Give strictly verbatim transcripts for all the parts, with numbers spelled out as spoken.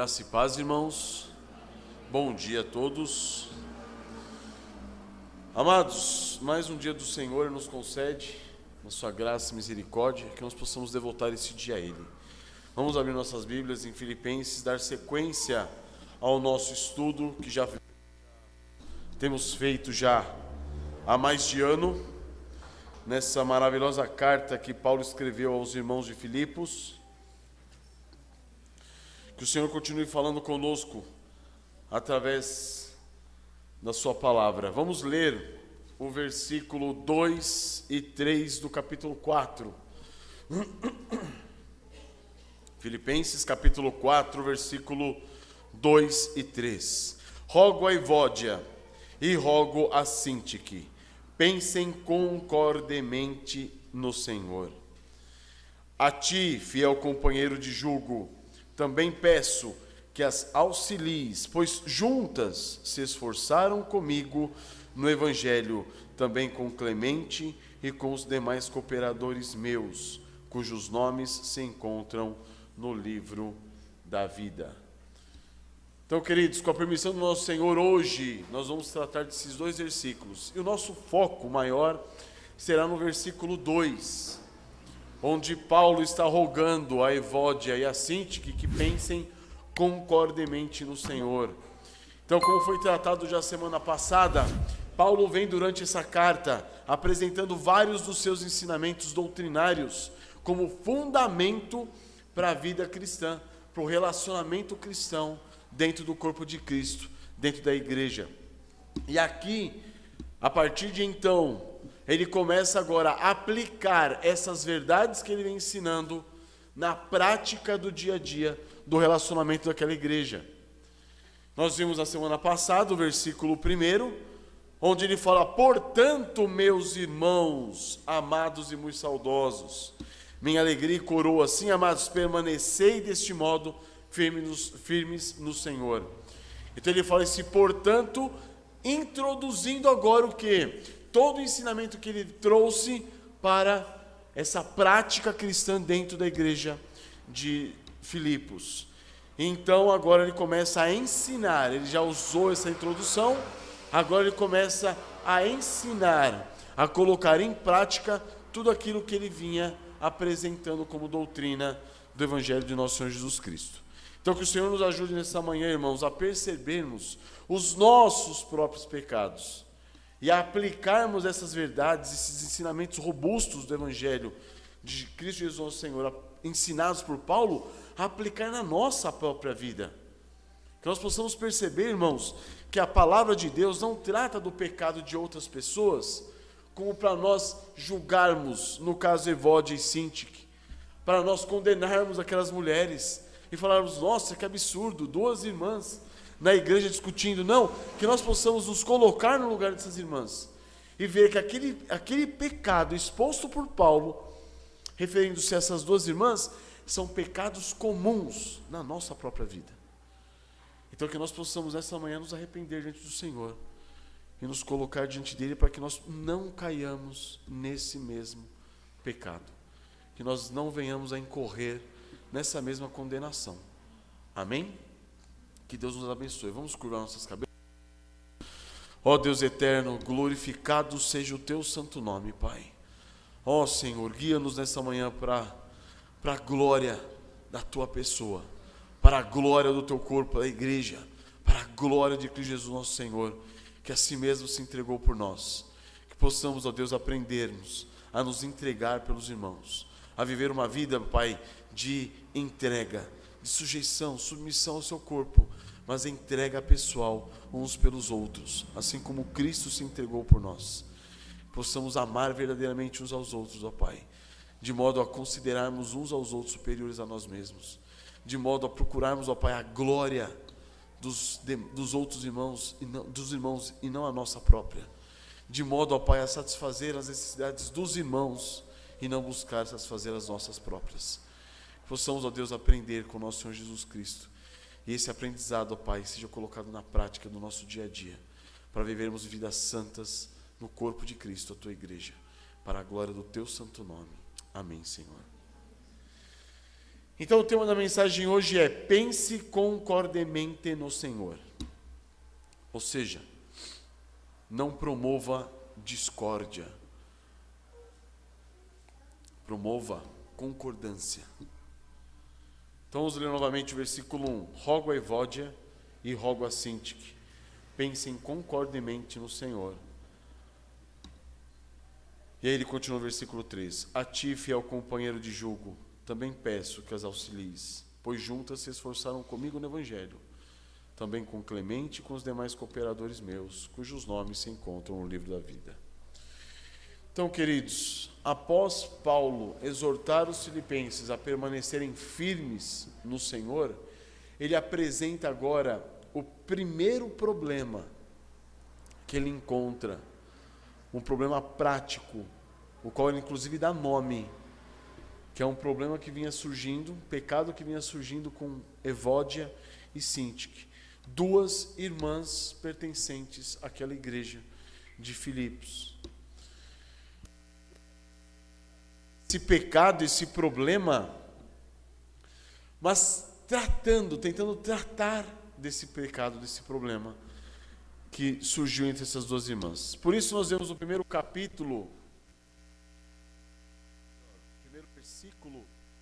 Graça e paz, irmãos. Bom dia a todos. Amados, mais um dia do Senhor nos concede, na sua graça e misericórdia, que nós possamos devotar esse dia a Ele. Vamos abrir nossas Bíblias em Filipenses, dar sequência ao nosso estudo, que já temos feito já há mais de ano, nessa maravilhosa carta que Paulo escreveu aos irmãos de Filipos. Que o Senhor continue falando conosco através da sua palavra. Vamos ler o versículo dois e três do capítulo quatro. Filipenses capítulo quatro, versículo dois e três. Rogo a Evódia e rogo a Sintique, pensem concordemente no Senhor. A ti, fiel companheiro de jugo, também peço que as auxilies, pois juntas se esforçaram comigo no Evangelho, também com Clemente e com os demais cooperadores meus, cujos nomes se encontram no livro da vida. Então, queridos, com a permissão do nosso Senhor, hoje nós vamos tratar desses dois versículos. E o nosso foco maior será no versículo dois, onde Paulo está rogando a Evódia e a Sintique que pensem concordemente no Senhor. Então, como foi tratado já semana passada, Paulo vem durante essa carta apresentando vários dos seus ensinamentos doutrinários como fundamento para a vida cristã, para o relacionamento cristão dentro do corpo de Cristo, dentro da igreja. E aqui, a partir de então, ele começa agora a aplicar essas verdades que ele vem ensinando na prática do dia a dia do relacionamento daquela igreja. Nós vimos na semana passada o versículo primeiro, onde ele fala: portanto, meus irmãos, amados e muito saudosos, minha alegria e coroa, assim, amados, permanecei deste modo firmes no, firmes no Senhor. Então ele fala esse portanto, introduzindo agora o que? Todo o ensinamento que ele trouxe para essa prática cristã dentro da igreja de Filipos. Então agora ele começa a ensinar, ele já usou essa introdução, agora ele começa a ensinar, a colocar em prática tudo aquilo que ele vinha apresentando como doutrina do Evangelho de nosso Senhor Jesus Cristo. Então que o Senhor nos ajude nessa manhã, irmãos, a percebermos os nossos próprios pecados e a aplicarmos essas verdades, esses ensinamentos robustos do Evangelho de Cristo Jesus nosso Senhor, ensinados por Paulo, a aplicar na nossa própria vida. Que nós possamos perceber, irmãos, que a palavra de Deus não trata do pecado de outras pessoas como para nós julgarmos, no caso Evódia e Sintique, para nós condenarmos aquelas mulheres e falarmos: nossa, que absurdo, duas irmãs na igreja discutindo. Não, que nós possamos nos colocar no lugar dessas irmãs e ver que aquele, aquele pecado exposto por Paulo, referindo-se a essas duas irmãs, são pecados comuns na nossa própria vida. Então que nós possamos essa manhã nos arrepender diante do Senhor e nos colocar diante dele para que nós não caiamos nesse mesmo pecado, que nós não venhamos a incorrer nessa mesma condenação. Amém? Que Deus nos abençoe. Vamos curvar nossas cabeças. Ó Deus eterno, glorificado seja o teu santo nome, Pai. Ó Senhor, guia-nos nessa manhã para para a glória da tua pessoa, para a glória do teu corpo, da igreja, para a glória de Cristo Jesus nosso Senhor, que a si mesmo se entregou por nós. Que possamos, ó Deus, aprendermos a nos entregar pelos irmãos, a viver uma vida, Pai, de entrega, de sujeição, submissão ao seu corpo, mas entrega pessoal uns pelos outros, assim como Cristo se entregou por nós. Possamos amar verdadeiramente uns aos outros, ó Pai, de modo a considerarmos uns aos outros superiores a nós mesmos, de modo a procurarmos, ó Pai, a glória dos, de, dos outros irmãos e não, dos irmãos e não a nossa própria, de modo, ó Pai, a satisfazer as necessidades dos irmãos e não buscar satisfazer as nossas próprias. Possamos, ó Deus, aprender com o nosso Senhor Jesus Cristo. E esse aprendizado, ó Pai, seja colocado na prática do nosso dia a dia, para vivermos vidas santas no corpo de Cristo, a tua igreja, para a glória do teu santo nome. Amém, Senhor. Então o tema da mensagem hoje é: pense concordemente no Senhor. Ou seja, não promova discórdia, promova concordância. Então vamos ler novamente o versículo um. Rogo a Evódia e rogo a Sintique, pensem concordemente no Senhor. E aí ele continua no versículo três. A ti, fiel companheiro de jugo, também peço que as auxilies, pois juntas se esforçaram comigo no Evangelho, também com Clemente e com os demais cooperadores meus, cujos nomes se encontram no livro da vida. Então, queridos, após Paulo exortar os filipenses a permanecerem firmes no Senhor, ele apresenta agora o primeiro problema que ele encontra, um problema prático, o qual ele inclusive dá nome, que é um problema que vinha surgindo, um pecado que vinha surgindo com Evódia e Sintique, duas irmãs pertencentes àquela igreja de Filipos. Esse pecado, esse problema, mas tratando, tentando tratar desse pecado, desse problema que surgiu entre essas duas irmãs. Por isso nós vemos no primeiro capítulo, primeiro versículo,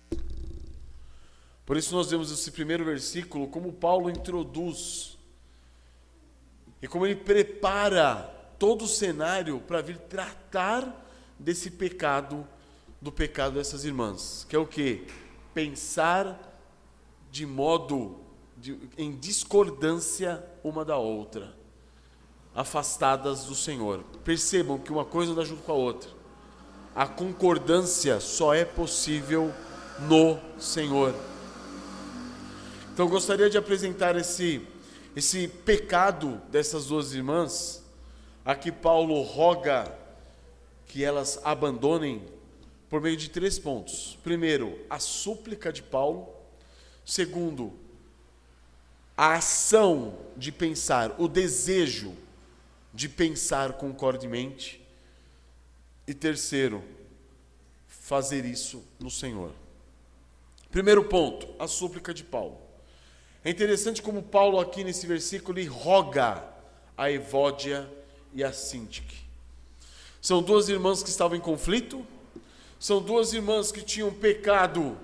por isso nós vemos esse primeiro versículo, como Paulo introduz e como ele prepara todo o cenário para vir tratar desse pecado, do pecado dessas irmãs, que é o quê? Pensar de modo, de, em discordância uma da outra, afastadas do Senhor. Percebam que uma coisa anda junto com a outra. A concordância só é possível no Senhor. Então eu gostaria de apresentar esse, esse pecado dessas duas irmãs, a que Paulo roga que elas abandonem, por meio de três pontos. Primeiro, a súplica de Paulo. Segundo, a ação de pensar, o desejo de pensar concordemente. E terceiro, fazer isso no Senhor. Primeiro ponto, a súplica de Paulo. É interessante como Paulo aqui nesse versículo ele roga a Evódia e a Sintique. São duas irmãs que estavam em conflito, são duas irmãs que tinham pecado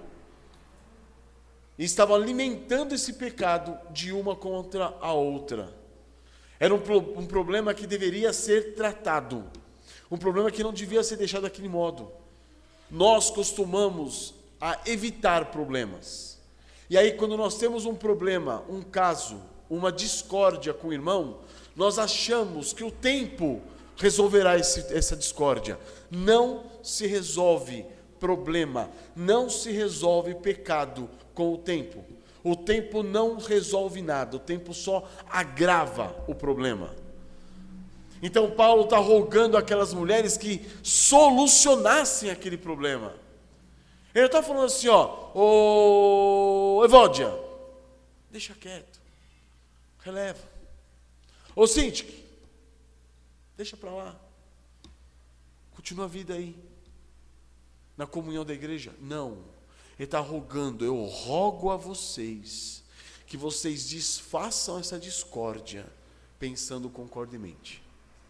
e estavam alimentando esse pecado de uma contra a outra. Era um, pro, um problema que deveria ser tratado, um problema que não devia ser deixado daquele modo. Nós costumamos a evitar problemas. E aí quando nós temos um problema, um caso, uma discórdia com o irmão, nós achamos que o tempo resolverá esse, essa discórdia. Não se resolve problema, não se resolve pecado com o tempo. O tempo não resolve nada, o tempo só agrava o problema. Então Paulo está rogando aquelas mulheres que solucionassem aquele problema. Ele está falando assim, ó, ô Evódia, deixa quieto, releva. Ô Sintique, deixa para lá, continua a vida aí, na comunhão da igreja. Não, ele está rogando, eu rogo a vocês, que vocês desfaçam essa discórdia, pensando concordemente.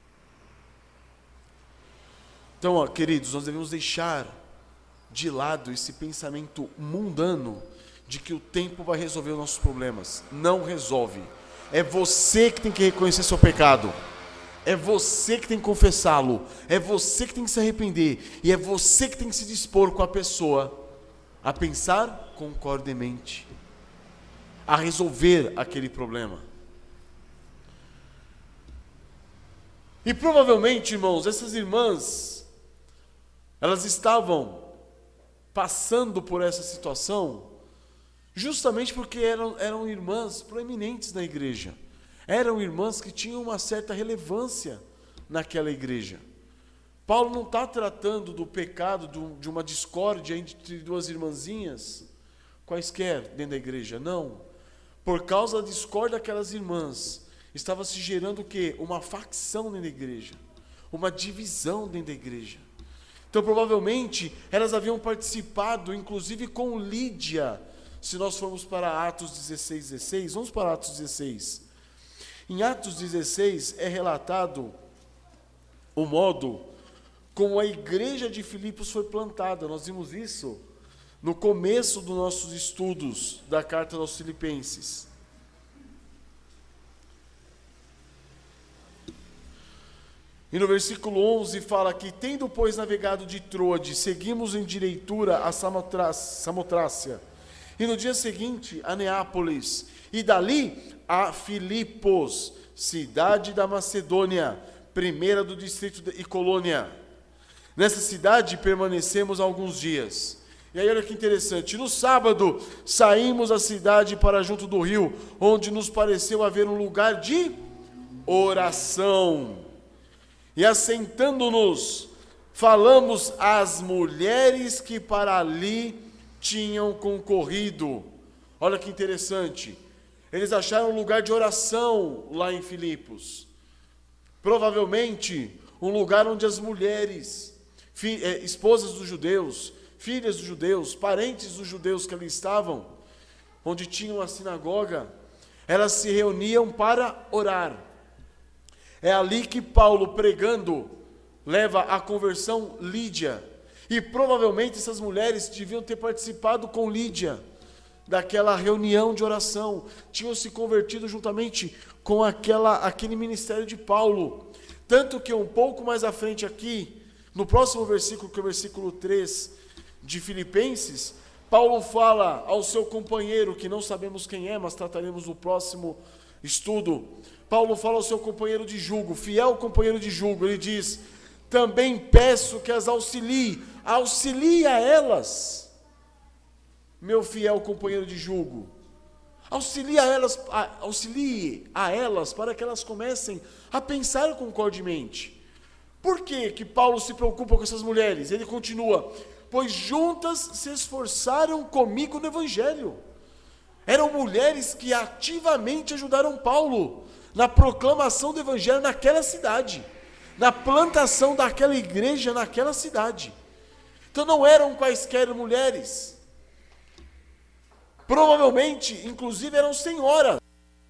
Então, ó, queridos, nós devemos deixar de lado esse pensamento mundano de que o tempo vai resolver os nossos problemas. Não resolve. É você que tem que reconhecer seu pecado. É você que tem que confessá-lo. É você que tem que se arrepender. E é você que tem que se dispor com a pessoa a pensar concordemente, a resolver aquele problema. E provavelmente, irmãos, essas irmãs, elas estavam passando por essa situação justamente porque eram, eram irmãs proeminentes na igreja. Eram irmãs que tinham uma certa relevância naquela igreja. Paulo não está tratando do pecado, do, de uma discórdia entre duas irmãzinhas quaisquer dentro da igreja, não. Por causa da discórdia daquelas irmãs, estava se gerando o quê? Uma facção dentro da igreja, uma divisão dentro da igreja. Então provavelmente elas haviam participado, inclusive com Lídia, se nós formos para Atos dezesseis, dezesseis, vamos para Atos dezesseis. Em Atos dezesseis é relatado o modo como a igreja de Filipos foi plantada. Nós vimos isso no começo dos nossos estudos da carta aos Filipenses. E no versículo onze fala que, tendo, pois, navegado de Troade, seguimos em direitura a Samotrácia, e no dia seguinte a Neápolis, e dali a Filipos, cidade da Macedônia, primeira do distrito de, e colônia. Nessa cidade permanecemos alguns dias. E aí olha que interessante, no sábado saímos da cidade para junto do rio, onde nos pareceu haver um lugar de oração. E assentando-nos, falamos às mulheres que para ali tinham concorrido. Olha que interessante. Eles acharam um lugar de oração lá em Filipos. Provavelmente um lugar onde as mulheres, fi, eh, esposas dos judeus, filhas dos judeus, parentes dos judeus que ali estavam, onde tinham a sinagoga, elas se reuniam para orar. É ali que Paulo, pregando, leva à conversão Lídia. E provavelmente essas mulheres deviam ter participado com Lídia daquela reunião de oração. Tinham se convertido juntamente com aquela, aquele ministério de Paulo. Tanto que um pouco mais à frente aqui, no próximo versículo, que é o versículo três de Filipenses, Paulo fala ao seu companheiro, que não sabemos quem é, mas trataremos no próximo estudo. Paulo fala ao seu companheiro de jugo, fiel companheiro de jugo, ele diz: também peço que as auxilie, auxilie a elas, meu fiel companheiro de jugo, auxilie a elas, auxilie a elas para que elas comecem a pensar concordemente. Por que que Paulo se preocupa com essas mulheres? Ele continua: pois juntas se esforçaram comigo no Evangelho. Eram mulheres que ativamente ajudaram Paulo na proclamação do Evangelho naquela cidade, na plantação daquela igreja naquela cidade. Então não eram quaisquer mulheres, provavelmente, inclusive eram senhoras,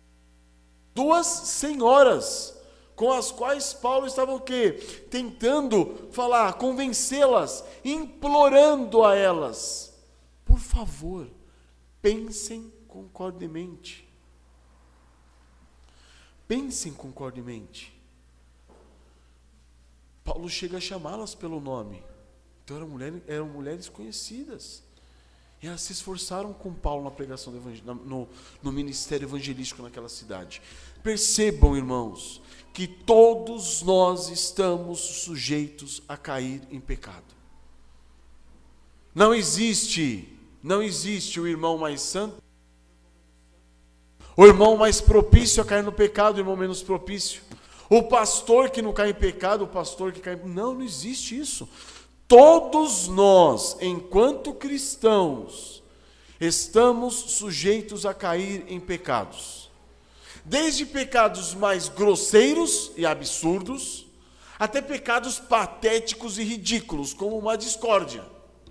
duas senhoras, com as quais Paulo estava o quê? Tentando falar, convencê-las, implorando a elas: por favor, pensem concordemente. Pensem concordemente. Paulo chega a chamá-las pelo nome. Então eram mulheres, eram mulheres conhecidas. E elas se esforçaram com Paulo na pregação do evangelho, no, no ministério evangelístico naquela cidade. Percebam, irmãos, que todos nós estamos sujeitos a cair em pecado. Não existe, não existe o irmão mais santo, o irmão mais propício a cair no pecado, o irmão menos propício. O pastor que não cai em pecado, o pastor que cai... Não, não existe isso. Todos nós, enquanto cristãos, estamos sujeitos a cair em pecados. Desde pecados mais grosseiros e absurdos, até pecados patéticos e ridículos, como uma discórdia.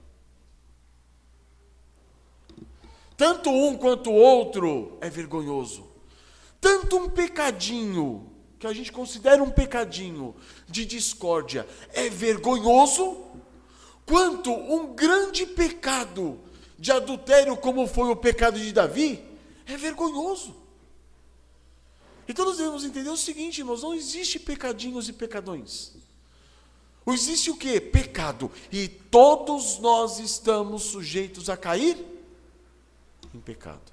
Tanto um quanto o outro é vergonhoso. Tanto um pecadinho, que a gente considera um pecadinho de discórdia, é vergonhoso, quanto um grande pecado de adultério, como foi o pecado de Davi, é vergonhoso. Então nós devemos entender o seguinte, irmãos: não existe pecadinhos e pecadões. Existe o quê? Pecado. E todos nós estamos sujeitos a cair em pecado.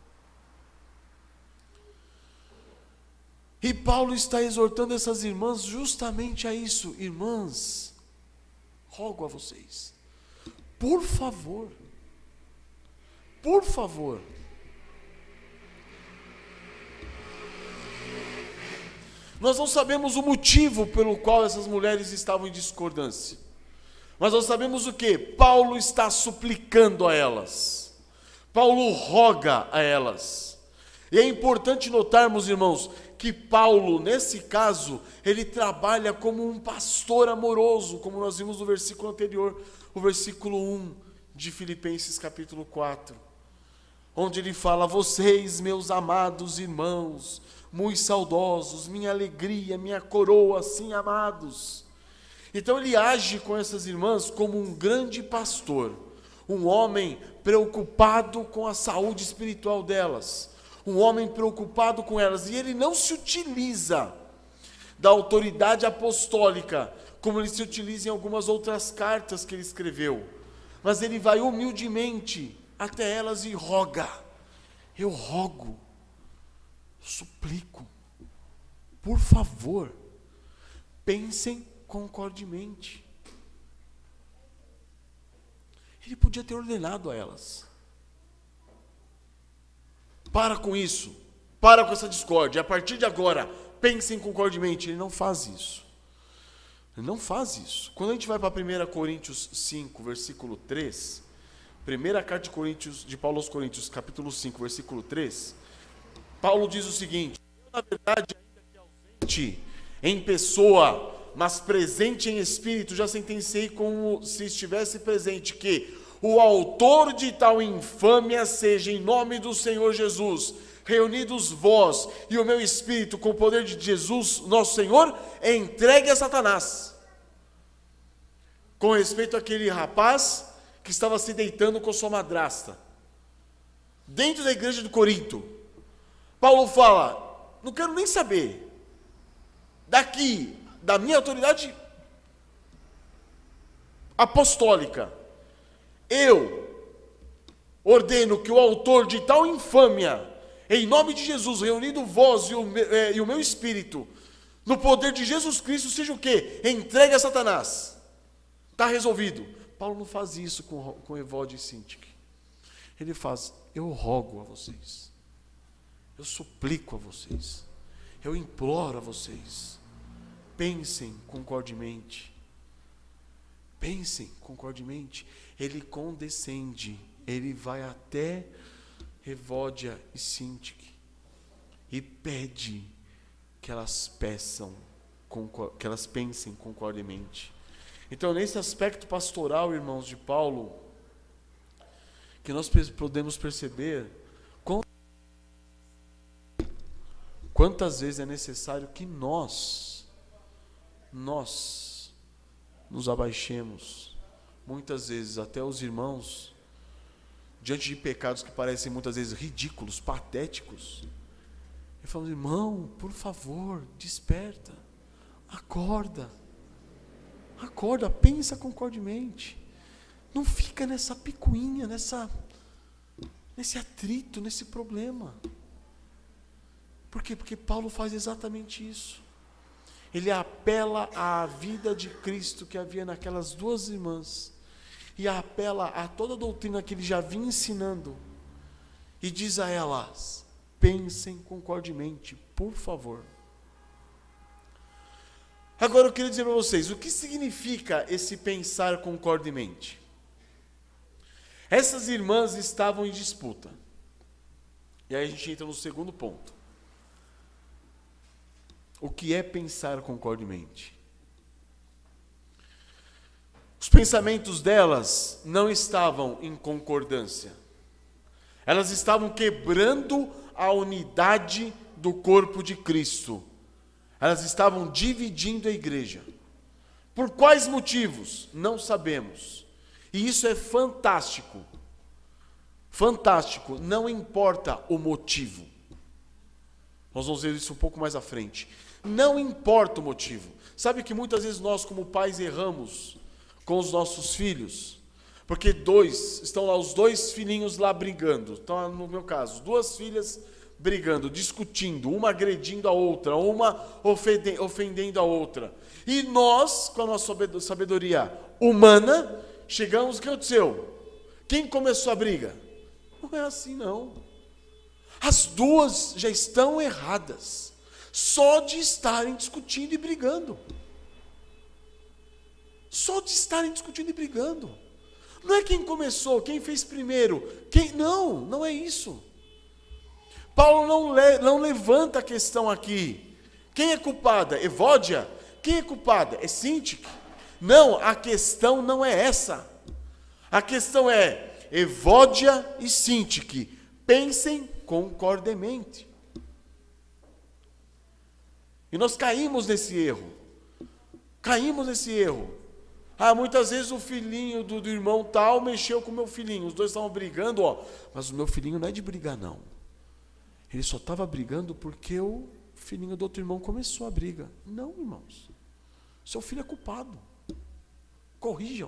E Paulo está exortando essas irmãs justamente a isso. Irmãs, rogo a vocês, por favor, por favor, nós não sabemos o motivo pelo qual essas mulheres estavam em discordância, mas nós sabemos o que? Paulo está suplicando a elas. Paulo roga a elas. E é importante notarmos, irmãos, que Paulo, nesse caso, ele trabalha como um pastor amoroso, como nós vimos no versículo anterior, o versículo um de Filipenses capítulo quatro. onde ele fala: vocês, meus amados irmãos, muito saudosos, minha alegria, minha coroa, sim, amados. Então ele age com essas irmãs como um grande pastor, um homem preocupado com a saúde espiritual delas, um homem preocupado com elas, e ele não se utiliza da autoridade apostólica, como ele se utiliza em algumas outras cartas que ele escreveu, mas ele vai humildemente até elas e roga: eu rogo, suplico, por favor, pensem concordemente. Ele podia ter ordenado a elas: para com isso, para com essa discórdia, a partir de agora, pensem concordemente. Ele não faz isso. Ele não faz isso. Quando a gente vai para primeira Coríntios cinco, versículo três, primeira carta de, Coríntios, de Paulo aos Coríntios, capítulo cinco, versículo três, Paulo diz o seguinte: eu, na verdade, ainda que ausente em pessoa, mas presente em espírito, já sentenciei como se estivesse presente, que o autor de tal infâmia seja, em nome do Senhor Jesus, reunidos vós e o meu espírito com o poder de Jesus, nosso Senhor, entregue a Satanás. Com respeito àquele rapaz que estava se deitando com sua madrasta, dentro da igreja de Corinto, Paulo fala: não quero nem saber, daqui, da minha autoridade apostólica, eu ordeno que o autor de tal infâmia, em nome de Jesus, reunido vós e o, meu, é, e o meu espírito, no poder de Jesus Cristo, seja o quê? Entregue a Satanás. Está resolvido. Paulo não faz isso com, com Evódia e Sintique. Ele faz: eu rogo a vocês, eu suplico a vocês, eu imploro a vocês, pensem concordemente. Pensem concordemente. Ele condescende, ele vai até Evódia e Sintique e pede que elas peçam, que elas pensem concordemente. Então, nesse aspecto pastoral, irmãos, de Paulo, que nós podemos perceber quantas vezes é necessário que nós, nós nos abaixemos, muitas vezes até os irmãos, diante de pecados que parecem muitas vezes ridículos, patéticos, e falamos: irmão, por favor, desperta, acorda, acorda, pensa concordemente, não fica nessa picuinha, nessa, nesse atrito, nesse problema. Por quê? Porque Paulo faz exatamente isso. Ele apela à vida de Cristo que havia naquelas duas irmãs, e apela a toda a doutrina que ele já vinha ensinando, e diz a elas: pensem concordemente, por favor. Agora eu queria dizer para vocês, o que significa esse pensar concordemente? Essas irmãs estavam em disputa, e aí a gente entra no segundo ponto. O que é pensar concordemente? Os pensamentos delas não estavam em concordância. Elas estavam quebrando a unidade do corpo de Cristo. Elas estavam dividindo a igreja. Por quais motivos? Não sabemos. E isso é fantástico. Fantástico, não importa o motivo. Nós vamos ver isso um pouco mais à frente. Não importa o motivo. Sabe que muitas vezes nós, como pais, erramos com os nossos filhos, porque dois, estão lá os dois filhinhos lá brigando, então no meu caso, duas filhas brigando, discutindo, uma agredindo a outra, uma ofendendo a outra, e nós, com a nossa sabedoria humana, chegamos, o que aconteceu? Quem começou a briga? Não é assim não, as duas já estão erradas, só de estarem discutindo e brigando. Só de estarem discutindo e brigando. Não é quem começou, quem fez primeiro. Quem... Não, não é isso. Paulo não, le... não levanta a questão aqui. Quem é culpada? Evódia? Quem é culpada? É Sintique? Não, a questão não é essa. A questão é Evódia e Sintique. pensem concordemente. E nós caímos nesse erro. Caímos nesse erro. Ah, muitas vezes o filhinho do, do irmão tal mexeu com o meu filhinho. Os dois estavam brigando, ó. Mas o meu filhinho não é de brigar, não. Ele só estava brigando porque o filhinho do outro irmão começou a briga. Não, irmãos. Seu filho é culpado. Corrijam.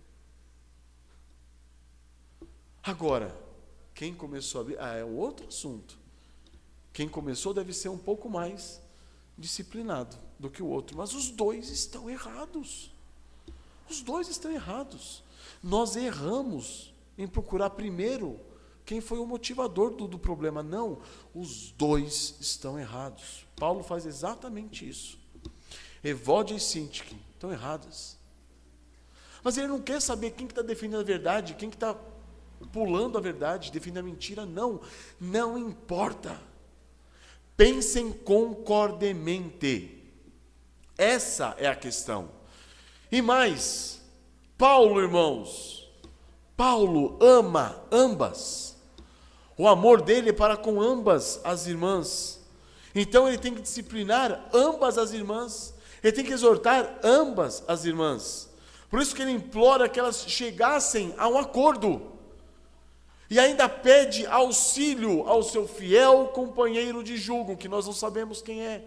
Agora, quem começou a briga? Ah, é um outro assunto. Quem começou deve ser um pouco mais disciplinado do que o outro. Mas os dois estão errados. Os dois estão errados. Nós erramos em procurar primeiro quem foi o motivador do, do problema. Não, os dois estão errados. Paulo faz exatamente isso. Evódia e Sintique estão erradas. Mas ele não quer saber quem que está defendendo a verdade, quem que está pulando a verdade, defendendo a mentira. Não, não importa. Pensem concordemente. Essa é a questão. E mais, Paulo, irmãos, Paulo ama ambas. O amor dele é para com ambas as irmãs. Então ele tem que disciplinar ambas as irmãs. Ele tem que exortar ambas as irmãs. Por isso que ele implora que elas chegassem a um acordo. E ainda pede auxílio ao seu fiel companheiro de jugo, que nós não sabemos quem é.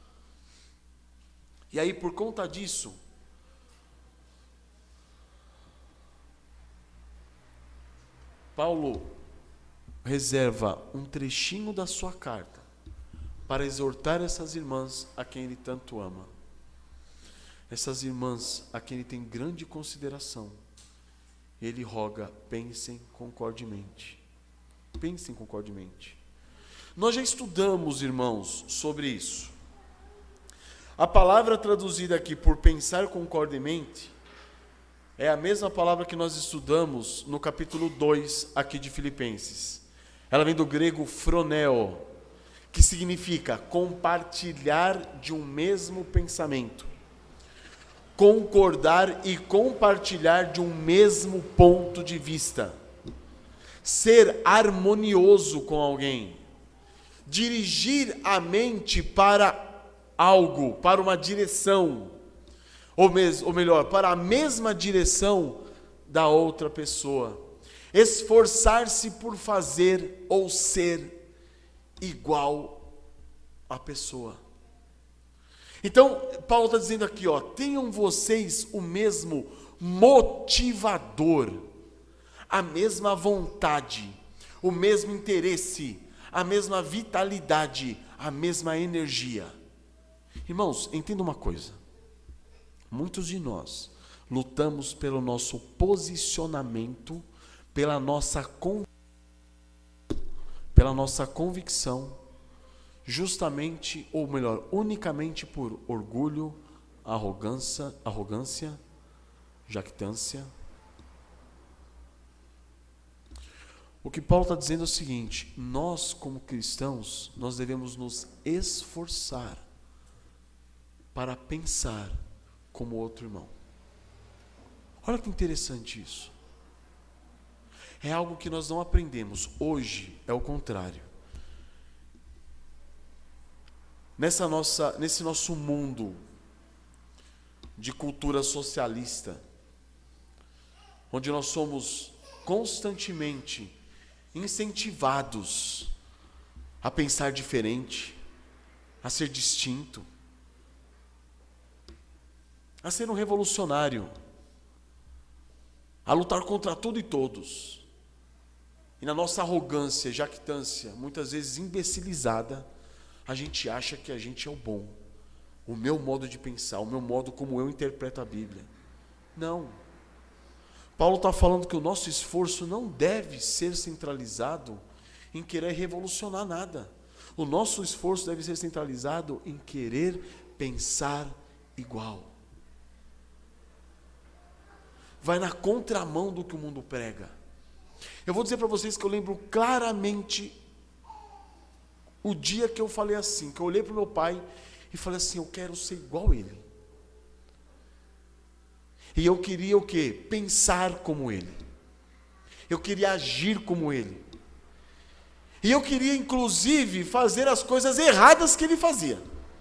E aí, por conta disso, Paulo reserva um trechinho da sua carta para exortar essas irmãs a quem ele tanto ama. Essas irmãs a quem ele tem grande consideração. Ele roga, pensem concordemente. Pensem concordemente. Nós já estudamos, irmãos, sobre isso. A palavra traduzida aqui por pensar concordemente é a mesma palavra que nós estudamos no capítulo dois aqui de Filipenses. Ela vem do grego phroneo, que significa compartilhar de um mesmo pensamento. Concordar e compartilhar de um mesmo ponto de vista. Ser harmonioso com alguém. Dirigir a mente para algo, para uma direção. Ou, mes- ou melhor, para a mesma direção da outra pessoa. Esforçar-se por fazer ou ser igual à pessoa. Então, Paulo está dizendo aqui, ó, tenham vocês o mesmo motivador, a mesma vontade, o mesmo interesse, a mesma vitalidade, a mesma energia. Irmãos, entenda uma coisa. Muitos de nós lutamos pelo nosso posicionamento, pela nossa, con... pela nossa convicção, justamente, ou melhor, unicamente por orgulho, arrogância, arrogância, jactância. O que Paulo está dizendo é o seguinte: nós, como cristãos, nós devemos nos esforçar para pensar como outro irmão. Olha que interessante isso. É algo que nós não aprendemos. Hoje é o contrário. Nessa nossa, nesse nosso mundo de cultura socialista, onde nós somos constantemente incentivados a pensar diferente, a ser distinto, a ser um revolucionário, a lutar contra tudo e todos. E na nossa arrogância, jactância, muitas vezes imbecilizada, a gente acha que a gente é o bom. O meu modo de pensar, o meu modo como eu interpreto a Bíblia. Não. Paulo está falando que o nosso esforço não deve ser centralizado em querer revolucionar nada. O nosso esforço deve ser centralizado em querer pensar igual. Vai na contramão do que o mundo prega. Eu vou dizer para vocês que eu lembro claramente o dia que eu falei assim, que eu olhei para o meu pai e falei assim: eu quero ser igual a ele. E eu queria o quê? Pensar como ele. Eu queria agir como ele. E eu queria, inclusive, fazer as coisas erradas que ele fazia.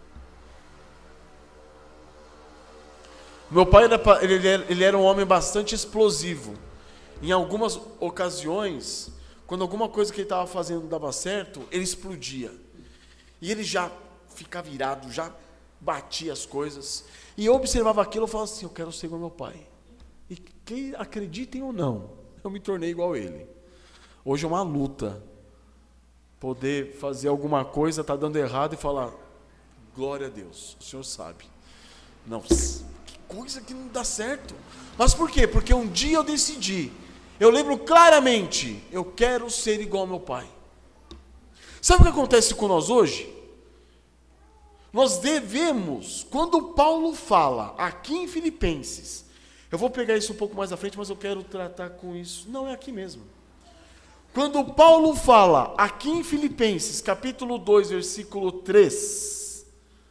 Meu pai era, ele era, ele era um homem bastante explosivo. Em algumas ocasiões, quando alguma coisa que ele estava fazendo dava certo, ele explodia. E ele já ficava virado, já batia as coisas. E eu observava aquilo e falava assim, eu quero ser igual ao meu pai. E que acreditem ou não, eu me tornei igual a ele. Hoje é uma luta. Poder fazer alguma coisa, está dando errado e falar, glória a Deus, o Senhor sabe. Não, que coisa que não dá certo. Mas por quê? Porque um dia eu decidi, eu lembro claramente, eu quero ser igual ao meu pai. Sabe o que acontece com nós hoje? Nós devemos, quando Paulo fala aqui em Filipenses, eu vou pegar isso um pouco mais à frente, mas eu quero tratar com isso, não é aqui mesmo. Quando Paulo fala aqui em Filipenses, capítulo dois, versículo três,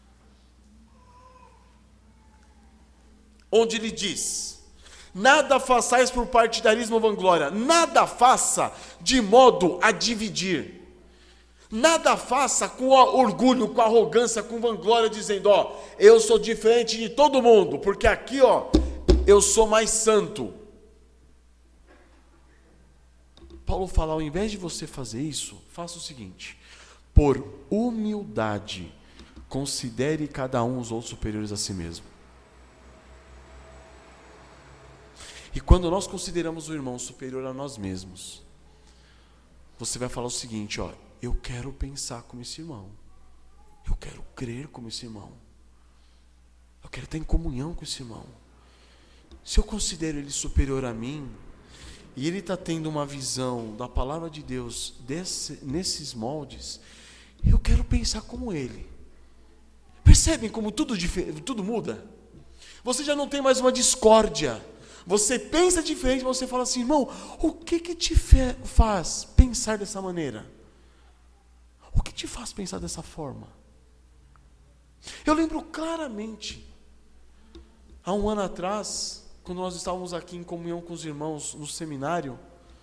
onde ele diz, nada façais por partidarismo ou vanglória, nada faça de modo a dividir, nada faça com orgulho, com arrogância, com vanglória, dizendo, ó, eu sou diferente de todo mundo, porque aqui, ó, eu sou mais santo. Paulo fala, ao invés de você fazer isso, faça o seguinte, por humildade, considere cada um os outros superiores a si mesmo. E quando nós consideramos o irmão superior a nós mesmos, você vai falar o seguinte, ó, eu quero pensar como esse irmão, eu quero crer como esse irmão, eu quero estar em comunhão com esse irmão. Se eu considero ele superior a mim, e ele está tendo uma visão da palavra de Deus desse, nesses moldes, eu quero pensar como ele. Percebem como tudo, tudo muda? Você já não tem mais uma discórdia. Você pensa diferente, você fala assim, irmão, o que que te faz pensar dessa maneira? O que te faz pensar dessa forma? Eu lembro claramente, há um ano atrás, quando nós estávamos aqui em comunhão com os irmãos no seminário,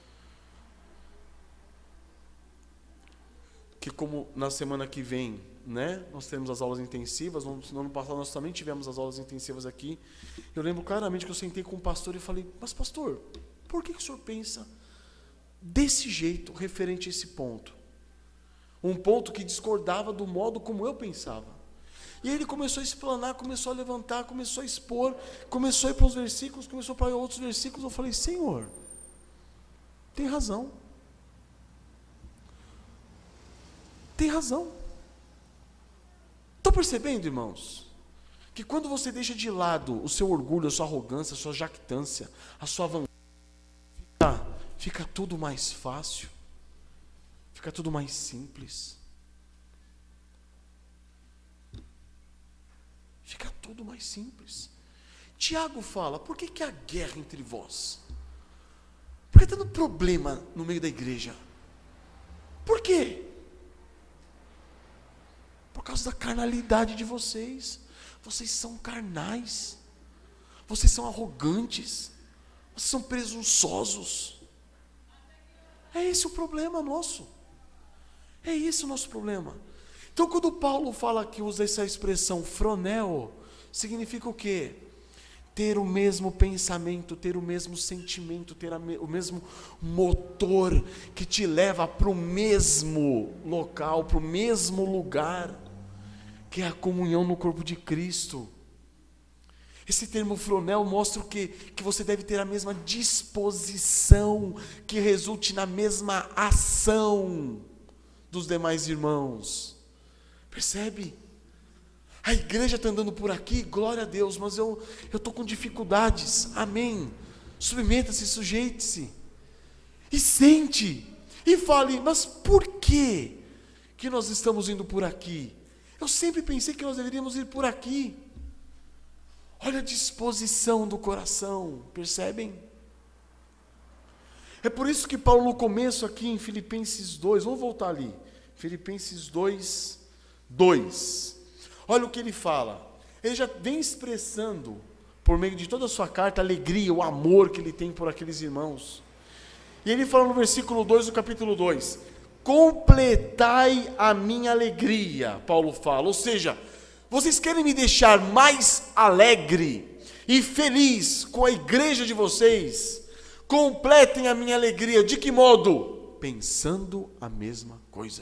que como na semana que vem, né, nós temos as aulas intensivas, no, no ano passado nós também tivemos as aulas intensivas aqui, eu lembro claramente que eu sentei com o pastor e falei, mas pastor, por que, que o senhor pensa desse jeito, referente a esse ponto? Um ponto que discordava do modo como eu pensava. E ele começou a explanar, começou a levantar, começou a expor, começou a ir para os versículos, começou para outros versículos. Eu falei, Senhor, tem razão. Tem razão. Estão percebendo, irmãos? Que quando você deixa de lado o seu orgulho, a sua arrogância, a sua jactância, a sua vanglória, fica, fica tudo mais fácil, fica tudo mais simples. Fica tudo mais simples. Tiago fala, por que que há guerra entre vós? Por que está dando problema no meio da igreja? Por quê? Por causa da carnalidade de vocês. Vocês são carnais. Vocês são arrogantes. Vocês são presunçosos. É esse o problema nosso. É esse o nosso problema. Então, quando Paulo fala que usa essa expressão froneo, significa o quê? Ter o mesmo pensamento, ter o mesmo sentimento, ter a me, o mesmo motor que te leva para o mesmo local, para o mesmo lugar, que é a comunhão no corpo de Cristo. Esse termo fronel mostra o quê? Que você deve ter a mesma disposição, que resulte na mesma ação dos demais irmãos. Percebe? A igreja está andando por aqui, glória a Deus, mas eu estou com dificuldades, amém. Submeta-se, sujeite-se, e sente, e fale, mas por que que nós estamos indo por aqui? Eu sempre pensei que nós deveríamos ir por aqui. Olha a disposição do coração, percebem? É por isso que Paulo, no começo aqui em Filipenses dois, vamos voltar ali, Filipenses dois, dois, olha o que ele fala, ele já vem expressando, por meio de toda a sua carta, a alegria, o amor que ele tem por aqueles irmãos, e ele fala no versículo dois do capítulo dois, completai a minha alegria, Paulo fala. Ou seja, vocês querem me deixar mais alegre e feliz com a igreja de vocês? Completem a minha alegria. De que modo? Pensando a mesma coisa.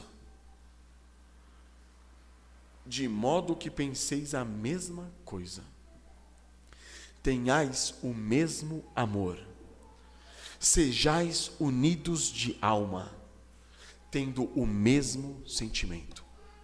De modo que penseis a mesma coisa. Tenhais o mesmo amor. Sejais unidos de alma, tendo o mesmo sentimento.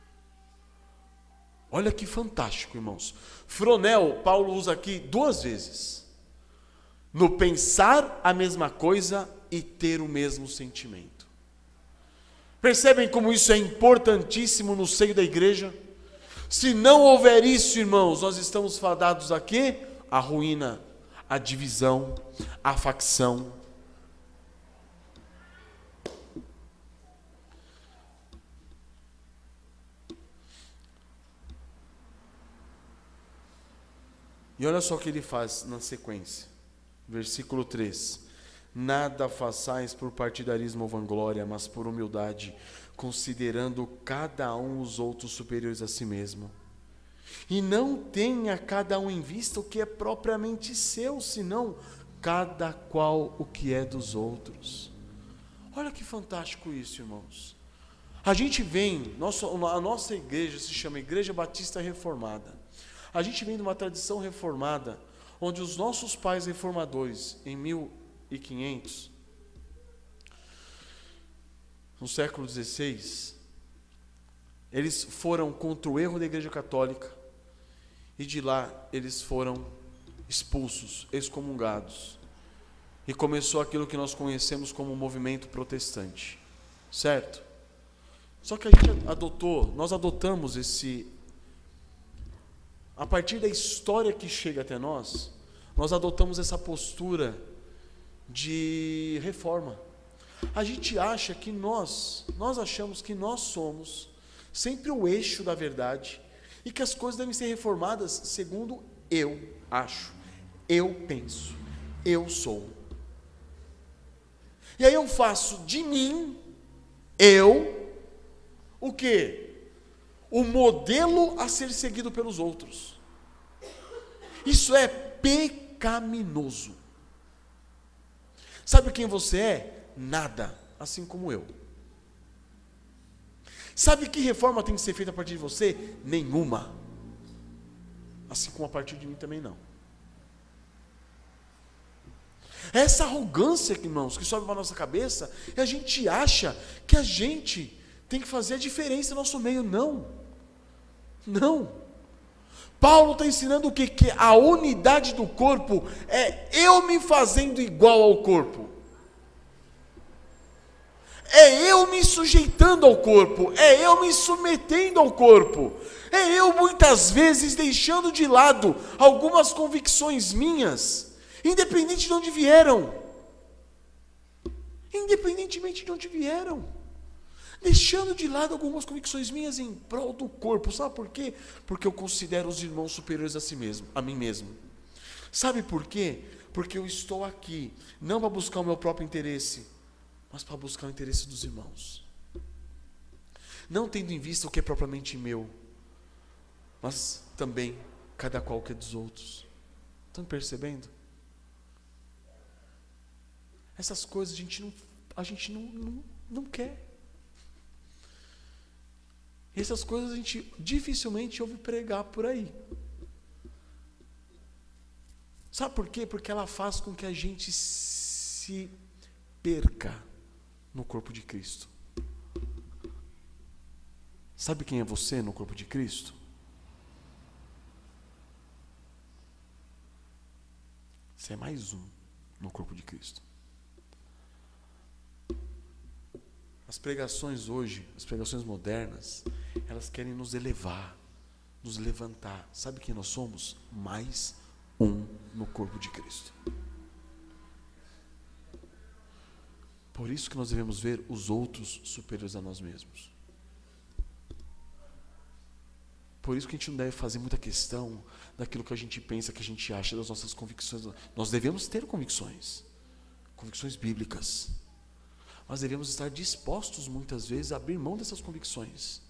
Olha que fantástico, irmãos. Fronel, Paulo usa aqui duas vezes. No pensar a mesma coisa e ter o mesmo sentimento. Percebem como isso é importantíssimo no seio da igreja? Se não houver isso, irmãos, nós estamos fadados a quê? A ruína, a divisão, a facção. E olha só o que ele faz na sequência. Versículo três. Nada façais por partidarismo ou vanglória, mas por humildade, considerando cada um os outros superiores a si mesmo. E não tenha cada um em vista o que é propriamente seu, senão cada qual o que é dos outros. Olha que fantástico isso, irmãos. A gente vem, nossa, a nossa igreja se chama Igreja Batista Reformada. A gente vem de uma tradição reformada, onde os nossos pais reformadores, em mil e quinhentos, no século dezesseis, eles foram contra o erro da Igreja Católica, e de lá eles foram expulsos, excomungados, e começou aquilo que nós conhecemos como o movimento protestante, certo? Só que a gente adotou, nós adotamos esse... A partir da história que chega até nós, nós adotamos essa postura de reforma. A gente acha que nós, nós achamos que nós somos sempre o eixo da verdade e que as coisas devem ser reformadas segundo eu acho, eu penso, eu sou. E aí eu faço de mim, eu, o quê? O modelo a ser seguido pelos outros. Isso é pecaminoso. Sabe quem você é? Nada, assim como eu. Sabe que reforma tem que ser feita a partir de você? Nenhuma. Assim como a partir de mim também não. Essa arrogância, irmãos, que sobe para a nossa cabeça, e a gente acha que a gente tem que fazer a diferença no nosso meio. Não. Não. Paulo está ensinando o quê? Que a unidade do corpo é eu me fazendo igual ao corpo. É eu me sujeitando ao corpo. É eu me submetendo ao corpo. É eu muitas vezes deixando de lado algumas convicções minhas, independente de onde vieram. Independentemente de onde vieram. Deixando de lado algumas convicções minhas em prol do corpo. Sabe por quê? Porque eu considero os irmãos superiores a si mesmo, a mim mesmo. Sabe por quê? Porque eu estou aqui, não para buscar o meu próprio interesse, mas para buscar o interesse dos irmãos. Não tendo em vista o que é propriamente meu, mas também cada qual que é dos outros. Estão percebendo? Essas coisas a gente não, a gente não, não, não quer. Essas coisas a gente dificilmente ouve pregar por aí. Sabe por quê? Porque ela faz com que a gente se perca no corpo de Cristo. Sabe quem é você no corpo de Cristo? Você é mais um no corpo de Cristo. As pregações hoje, as pregações modernas, elas querem nos elevar, nos levantar. Sabe quem nós somos? Mais um no corpo de Cristo. Por isso que nós devemos ver os outros superiores a nós mesmos. Por isso que a gente não deve fazer muita questão daquilo que a gente pensa, que a gente acha, das nossas convicções. Nós devemos ter convicções, convicções bíblicas. Mas devemos estar dispostos, muitas vezes, a abrir mão dessas convicções.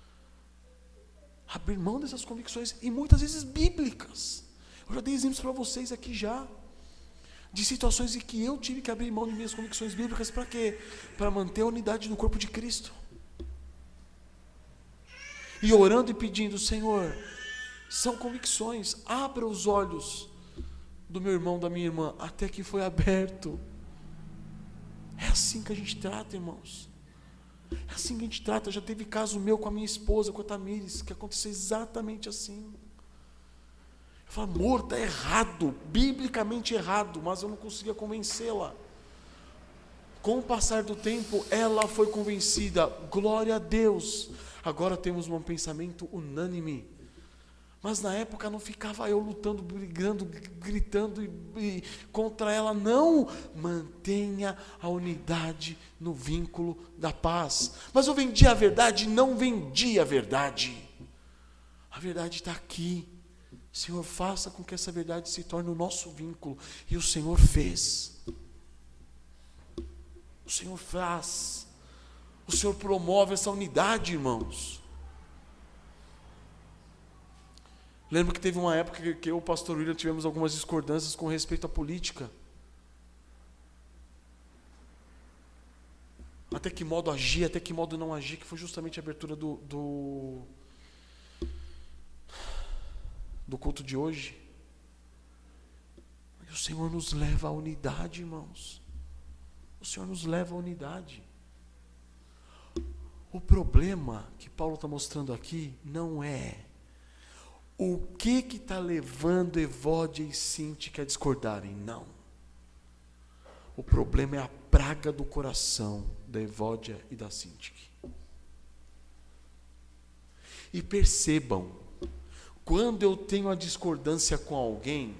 Abrir mão dessas convicções, e muitas vezes bíblicas. Eu já dei exemplos para vocês aqui já, de situações em que eu tive que abrir mão de minhas convicções bíblicas. Para quê? Para manter a unidade no corpo de Cristo. E orando e pedindo: Senhor, são convicções, abra os olhos do meu irmão, da minha irmã, até que foi aberto. É assim que a gente trata, irmãos. É assim que a gente trata. Já teve caso meu com a minha esposa, com a Tamires, que aconteceu exatamente assim. Eu falo: amor, está errado, biblicamente errado, mas eu não conseguia convencê-la. Com o passar do tempo, ela foi convencida. Glória a Deus. Agora temos um pensamento unânime. Mas na época não ficava eu lutando, brigando, gritando e, e, contra ela. Não, mantenha a unidade no vínculo da paz. Mas eu vendi a verdade? Não vendi a verdade. A verdade está aqui. Senhor, faça com que essa verdade se torne o nosso vínculo. E o Senhor fez. O Senhor faz. O Senhor promove essa unidade, irmãos. Lembro que teve uma época que, que eu e o pastor William tivemos algumas discordâncias com respeito à política. Até que modo agir, até que modo não agir, que foi justamente a abertura do, do, do culto de hoje. E o Senhor nos leva à unidade, irmãos. O Senhor nos leva à unidade. O problema que Paulo está mostrando aqui não é o que que está levando Evódia e Síntique a discordarem. Não. O problema é a praga do coração da Evódia e da Síntique. E percebam, quando eu tenho a discordância com alguém,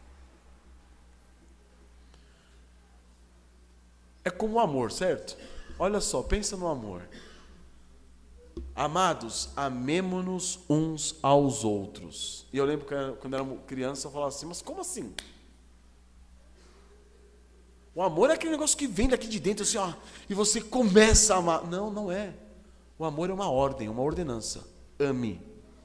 é como o amor, certo? Olha só, pensa no amor. Amados, amemo-nos uns aos outros. E eu lembro que quando eu era criança eu falava assim: mas como assim? O amor é aquele negócio que vem daqui de dentro assim, ó, e você começa a amar. Não, não é. O amor é uma ordem, uma ordenança. Ame.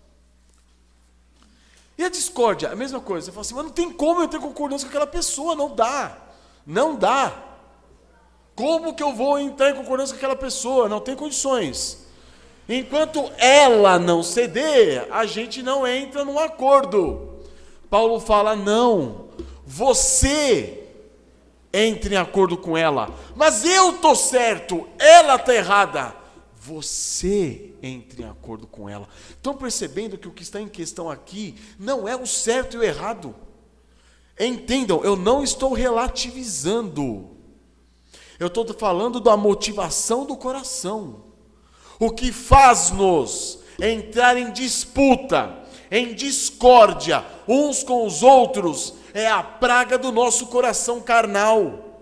E a discórdia, a mesma coisa. Você fala assim: mas não tem como eu ter concordância com aquela pessoa. Não dá. Não dá. Como que eu vou entrar em concordância com aquela pessoa? Não tem condições. Enquanto ela não ceder, a gente não entra num acordo. Paulo fala: não, você entre em acordo com ela, mas eu estou certo, ela está errada. Você entre em acordo com ela. Estão percebendo que o que está em questão aqui não é o certo e o errado? Entendam, eu não estou relativizando. Eu estou falando da motivação do coração. O que faz-nos entrar em disputa, em discórdia uns com os outros, é a praga do nosso coração carnal.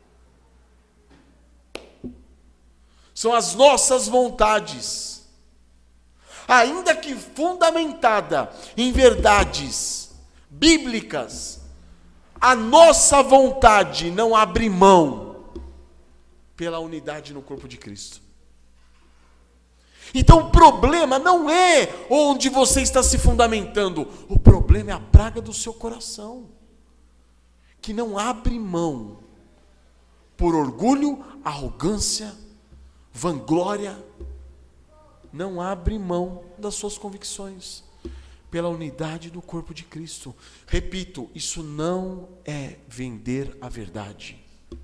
São as nossas vontades, ainda que fundamentada em verdades bíblicas, a nossa vontade não abre mão pela unidade no corpo de Cristo. Então o problema não é onde você está se fundamentando, o problema é a praga do seu coração, que não abre mão por orgulho, arrogância, vanglória, não abre mão das suas convicções, pela unidade do corpo de Cristo. Repito, isso não é vender a verdade.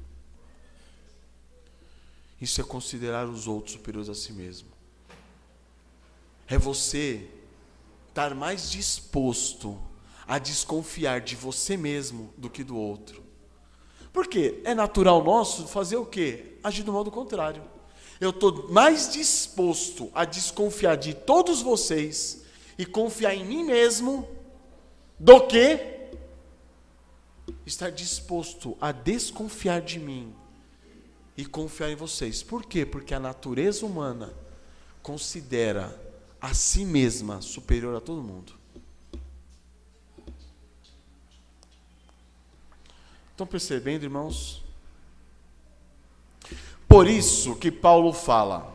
Isso é considerar os outros superiores a si mesmo. É você estar mais disposto a desconfiar de você mesmo do que do outro. Porque é natural nosso fazer o quê? Agir do modo contrário. Eu estou mais disposto a desconfiar de todos vocês e confiar em mim mesmo do que estar disposto a desconfiar de mim e confiar em vocês. Por quê? Porque a natureza humana considera a si mesma superior a todo mundo. Estão percebendo, irmãos? Por isso que Paulo fala: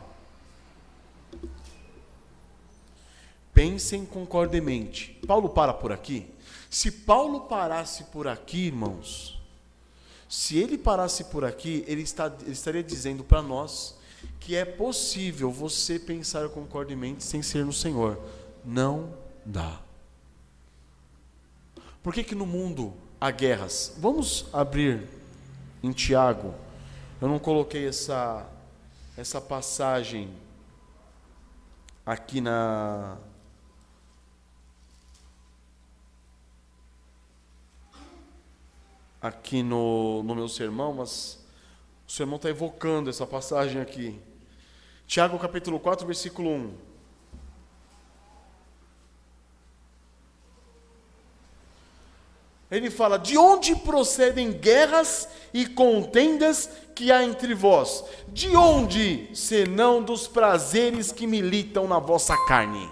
pensem concordemente. Paulo para por aqui. Se Paulo parasse por aqui, irmãos, se ele parasse por aqui, ele, está, ele estaria dizendo para nós que é possível você pensar concordemente sem ser no Senhor. Não dá. Por que que no mundo há guerras? Vamos abrir em Tiago. Eu não coloquei essa, essa passagem aqui na... aqui no, no meu sermão, mas o sermão está evocando essa passagem aqui. Tiago capítulo quatro, versículo um. Ele fala: de onde procedem guerras e contendas que há entre vós? De onde, senão dos prazeres que militam na vossa carne?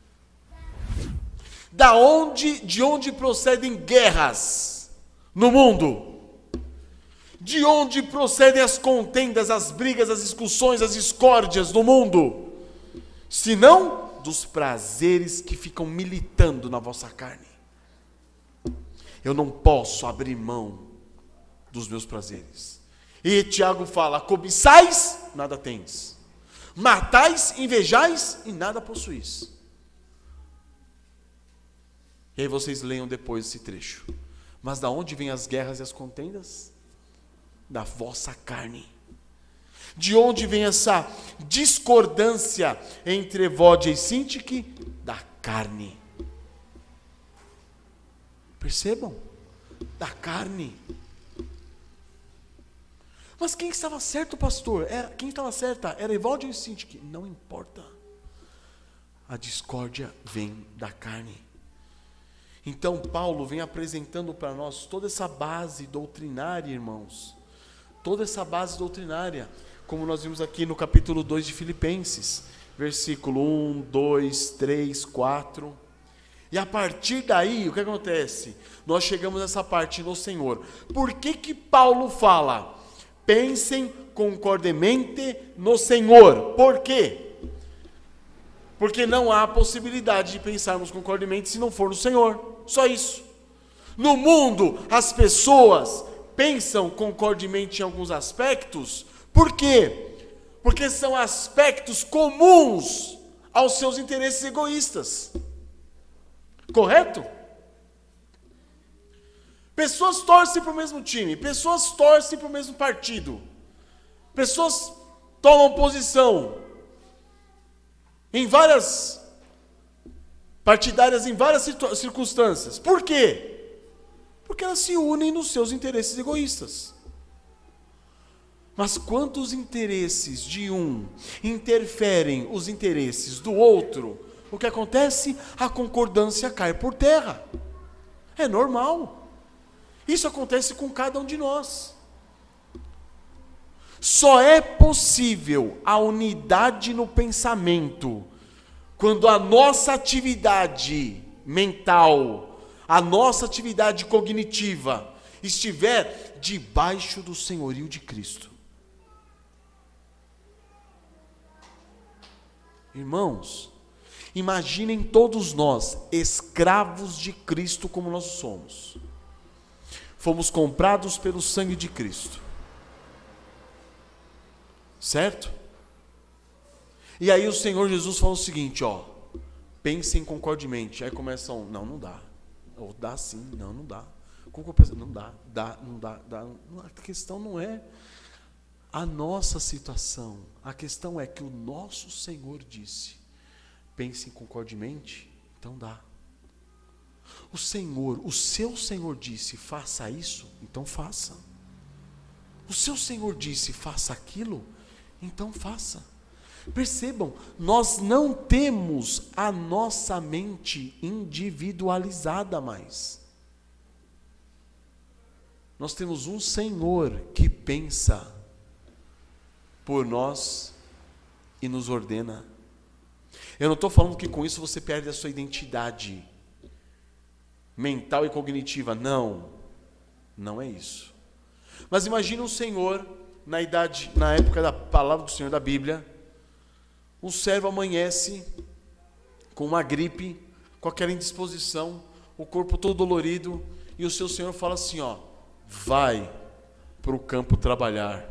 Da onde, de onde procedem guerras no mundo? De onde procedem as contendas, as brigas, as discussões, as discórdias no mundo? Senão dos prazeres que ficam militando na vossa carne. Eu não posso abrir mão dos meus prazeres. E Tiago fala: cobiçais, nada tens. Matais, invejais e nada possuís. E aí vocês leiam depois esse trecho. Mas da onde vêm as guerras e as contendas? Da vossa carne. De onde vem essa discordância entre Evódia e Sintique? Da carne. Percebam? Da carne. Mas quem estava certo, pastor? Era, quem estava certa? Era Evódia ou Sintique? Não importa. A discórdia vem da carne. Então Paulo vem apresentando para nós toda essa base doutrinária, irmãos. Toda essa base doutrinária, como nós vimos aqui no capítulo dois de Filipenses, versículo um, dois, três, quatro. E a partir daí, o que acontece? Nós chegamos nessa parte no Senhor. Por que que Paulo fala: pensem concordemente no Senhor? Por quê? Porque não há possibilidade de pensarmos concordemente se não for no Senhor. Só isso. No mundo, as pessoas pensam concordemente em alguns aspectos. Por quê? Porque são aspectos comuns aos seus interesses egoístas. Correto? Pessoas torcem para o mesmo time, pessoas torcem para o mesmo partido, pessoas tomam posição em várias partidárias, em várias circunstâncias. Por quê? Porque elas se unem nos seus interesses egoístas. Mas quando os interesses de um interferem os interesses do outro, o que acontece? A concordância cai por terra. É normal. Isso acontece com cada um de nós. Só é possível a unidade no pensamento quando a nossa atividade mental, a nossa atividade cognitiva estiver debaixo do senhorio de Cristo. Irmãos, imaginem todos nós, escravos de Cristo como nós somos. Fomos comprados pelo sangue de Cristo. Certo? E aí o Senhor Jesus fala o seguinte, ó: pensem concordemente. Aí começam, não, não dá. Ou dá sim, não, não dá. Não dá, dá, não dá, dá. A questão não é a nossa situação. A questão é que o nosso Senhor disse: pensem concordemente, então dá. O Senhor, o seu Senhor disse: faça isso, então faça. O seu Senhor disse: faça aquilo, então faça. Percebam, nós não temos a nossa mente individualizada mais. Nós temos um Senhor que pensa por nós e nos ordena. Eu não estou falando que com isso você perde a sua identidade mental e cognitiva. Não, não é isso. Mas imagine um Senhor na idade, na época da palavra do Senhor da Bíblia, um servo amanhece com uma gripe, com aquela indisposição, o corpo todo dolorido, e o seu Senhor fala assim, ó, vai para o campo trabalhar.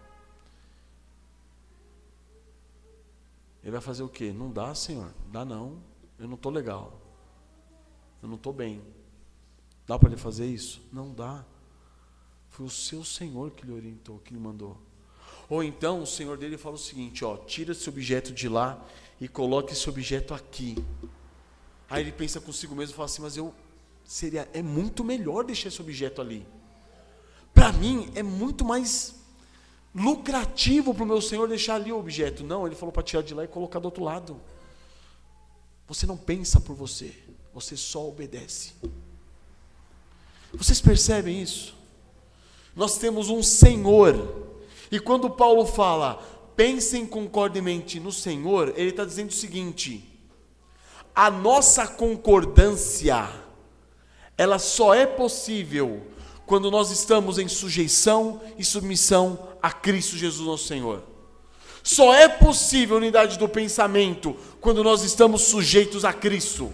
Ele vai fazer o quê? Não dá, Senhor, dá não, eu não estou legal, eu não estou bem. Dá para ele fazer isso? Não dá. Foi o seu Senhor que lhe orientou, que lhe mandou. Ou então o Senhor dele fala o seguinte, ó, tira esse objeto de lá e coloque esse objeto aqui. Aí ele pensa consigo mesmo e fala assim, mas eu seria, é muito melhor deixar esse objeto ali. Para mim é muito mais lucrativo para o meu Senhor deixar ali o objeto. Não, ele falou para tirar de lá e colocar do outro lado. Você não pensa por você, você só obedece. Vocês percebem isso? Nós temos um Senhor, e quando Paulo fala, pensem concordemente no Senhor, ele está dizendo o seguinte, a nossa concordância, ela só é possível quando nós estamos em sujeição e submissão a Cristo Jesus nosso Senhor. Só é possível unidade do pensamento quando nós estamos sujeitos a Cristo.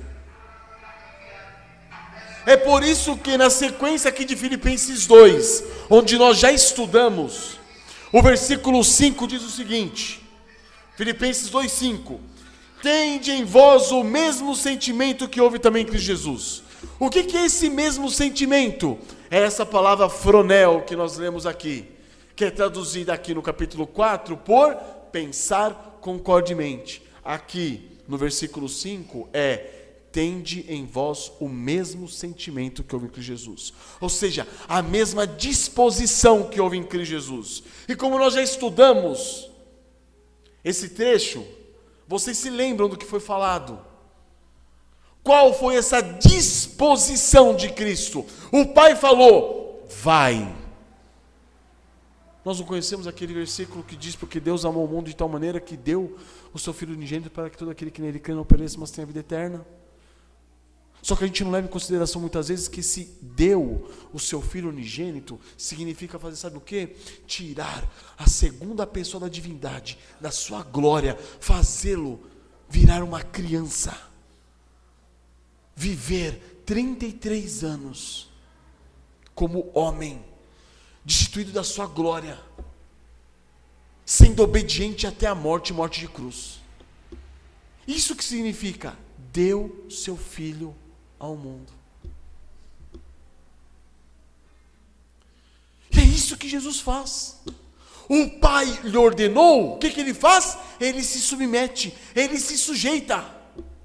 É por isso que na sequência aqui de Filipenses dois, onde nós já estudamos, o versículo cinco diz o seguinte, Filipenses dois, cinco, tende em vós o mesmo sentimento que houve também em Cristo Jesus. O que, que é esse mesmo sentimento? É essa palavra fronel que nós lemos aqui, que é traduzida aqui no capítulo quatro por pensar concordemente. Aqui no versículo cinco é tende em vós o mesmo sentimento que houve em Cristo Jesus. Ou seja, a mesma disposição que houve em Cristo Jesus. E como nós já estudamos esse trecho, vocês se lembram do que foi falado? Qual foi essa disposição de Cristo? O Pai falou, vai. Nós não conhecemos aquele versículo que diz, porque Deus amou o mundo de tal maneira que deu o seu Filho unigênito para que todo aquele que nele crê não pereça, mas tenha vida eterna. Só que a gente não leva em consideração muitas vezes que se deu o seu Filho unigênito, significa fazer, sabe o quê? Tirar a segunda pessoa da divindade, da sua glória, fazê-lo virar uma criança. Viver trinta e três anos como homem, destituído da sua glória, sendo obediente até a morte, morte de cruz. Isso que significa? Deu seu Filho ao mundo. E é isso que Jesus faz. O Pai lhe ordenou, o que, que ele faz? Ele se submete, ele se sujeita.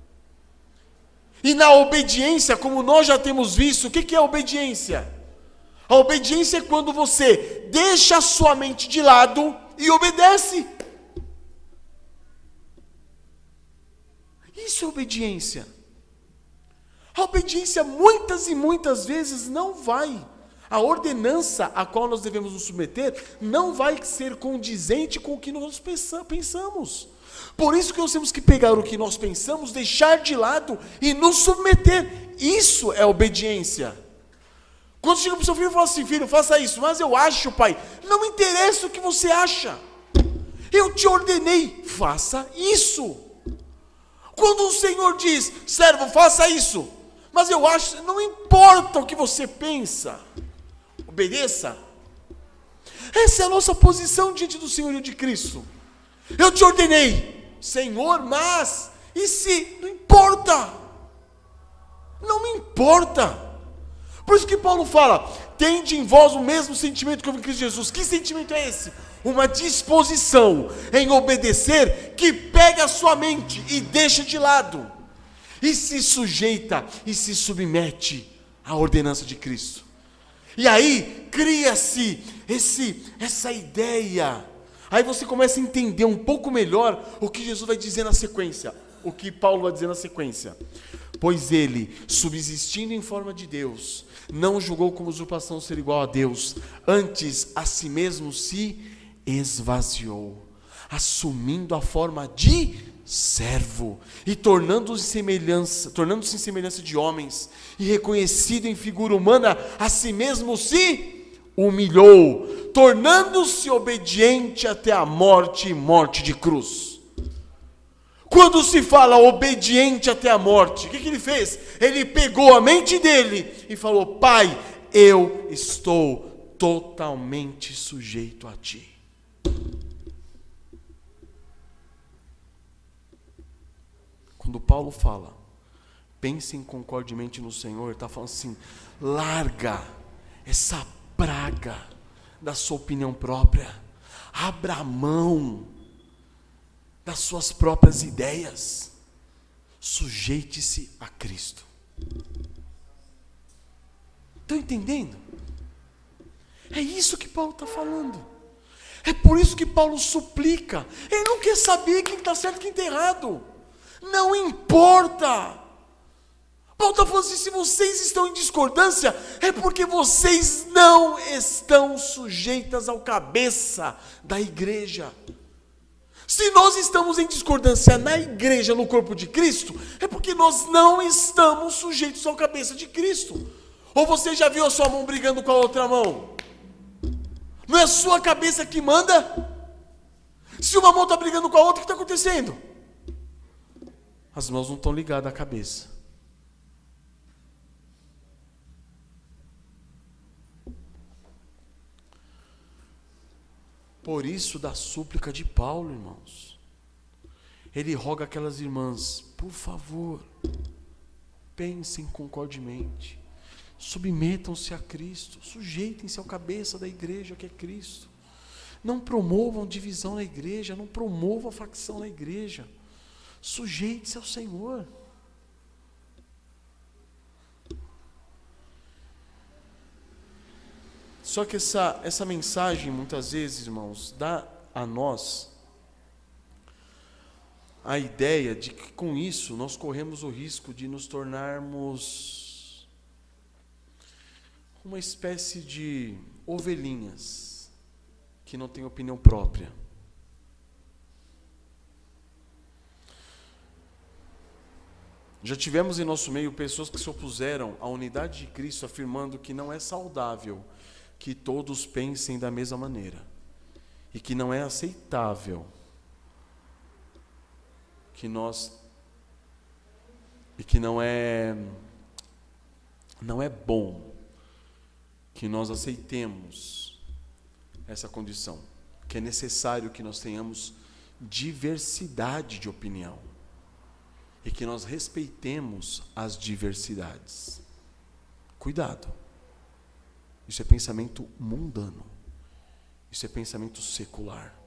E na obediência, como nós já temos visto, o que, que é a obediência? A obediência é quando você deixa a sua mente de lado e obedece. Isso é obediência. A obediência muitas e muitas vezes não vai, a ordenança a qual nós devemos nos submeter, não vai ser condizente com o que nós pensamos. Por isso que nós temos que pegar o que nós pensamos, deixar de lado e nos submeter. Isso é obediência. Quando chega para o seu filho e fala assim, filho, faça isso, mas eu acho, pai, não interessa o que você acha. Eu te ordenei, faça isso. Quando o Senhor diz, servo, faça isso, mas eu acho, não importa o que você pensa, obedeça. Essa é a nossa posição diante do Senhorio de Cristo. Eu te ordenei, Senhor, mas, e se, não importa, não me importa. Por isso que Paulo fala, tende em vós o mesmo sentimento que houve em Cristo Jesus. Que sentimento é esse? Uma disposição em obedecer que pega a sua mente e deixa de lado, e se sujeita e se submete à ordenança de Cristo. E aí cria-se esse, essa ideia, aí você começa a entender um pouco melhor o que Jesus vai dizer na sequência, o que Paulo vai dizer na sequência. Pois ele, subsistindo em forma de Deus, não julgou como usurpação ser igual a Deus, antes a si mesmo se esvaziou, assumindo a forma de servo e tornando-se semelhança, tornando-se em semelhança de homens, e reconhecido em figura humana, a si mesmo se humilhou, tornando-se obediente até a morte e morte de cruz. Quando se fala obediente até a morte, o que, que ele fez? Ele pegou a mente dele e falou: Pai, eu estou totalmente sujeito a ti. Quando Paulo fala, pensem concordemente no Senhor, ele está falando assim: larga essa praga da sua opinião própria, abra mão das suas próprias ideias, sujeite-se a Cristo. Estão entendendo? É isso que Paulo está falando. É por isso que Paulo suplica. Ele não quer saber quem está certo e quem está errado. Não importa. Paulo está falando assim: se vocês estão em discordância, é porque vocês não estão sujeitas ao cabeça da igreja. Se nós estamos em discordância na igreja, no corpo de Cristo, é porque nós não estamos sujeitos ao cabeça de Cristo. Ou você já viu a sua mão brigando com a outra mão? Não é a sua cabeça que manda? Se uma mão está brigando com a outra, o que está acontecendo? As mãos não estão ligadas à cabeça. Por isso da súplica de Paulo, irmãos. Ele roga aquelas irmãs: por favor, pensem concordemente, submetam-se a Cristo, sujeitem-se ao cabeça da igreja que é Cristo. Não promovam divisão na igreja, não promovam facção na igreja. Sujeite-se ao Senhor. Só que essa, essa mensagem, muitas vezes, irmãos, dá a nós a ideia de que com isso nós corremos o risco de nos tornarmos uma espécie de ovelhinhas que não têm opinião própria. Já tivemos em nosso meio pessoas que se opuseram à unidade de Cristo, afirmando que não é saudável que todos pensem da mesma maneira, e que não é aceitável que nós e que não é não é bom que nós aceitemos essa condição, que é necessário que nós tenhamos diversidade de opinião e que nós respeitemos as diversidades. Cuidado. Isso é pensamento mundano. Isso é pensamento secular.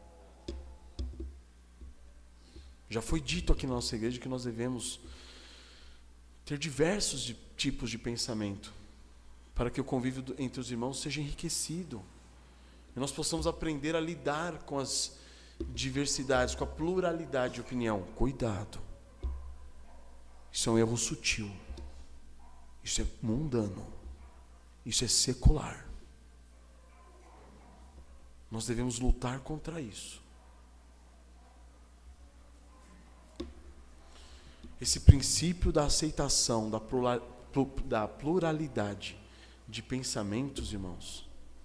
Já foi dito aqui na nossa igreja que nós devemos ter diversos de, tipos de pensamento para que o convívio do, entre os irmãos seja enriquecido e nós possamos aprender a lidar com as diversidades, com a pluralidade de opinião. Cuidado. Isso é um erro sutil. Isso é mundano. Isso é secular. Nós devemos lutar contra isso. Esse princípio da aceitação, da pluralidade de pensamentos, irmãos,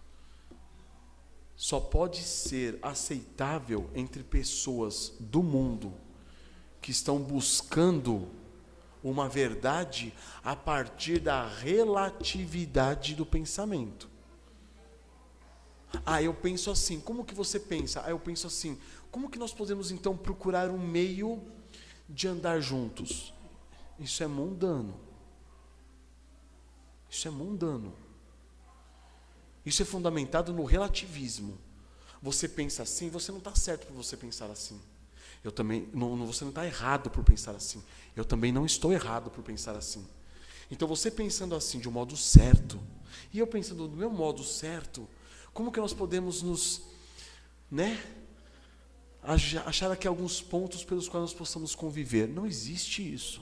só pode ser aceitável entre pessoas do mundo que estão buscando uma verdade a partir da relatividade do pensamento. Ah, eu penso assim. Como que você pensa? Ah, eu penso assim. Como que nós podemos então procurar um meio de andar juntos? Isso é mundano. Isso é mundano. Isso é fundamentado no relativismo. Você pensa assim, você não está certo por você pensar assim. Eu também, não, você não está errado por pensar assim. Eu também não estou errado por pensar assim. Então você pensando assim de um modo certo, e eu pensando do meu modo certo, como que nós podemos nos, né, achar aqui alguns pontos pelos quais nós possamos conviver? Não existe isso.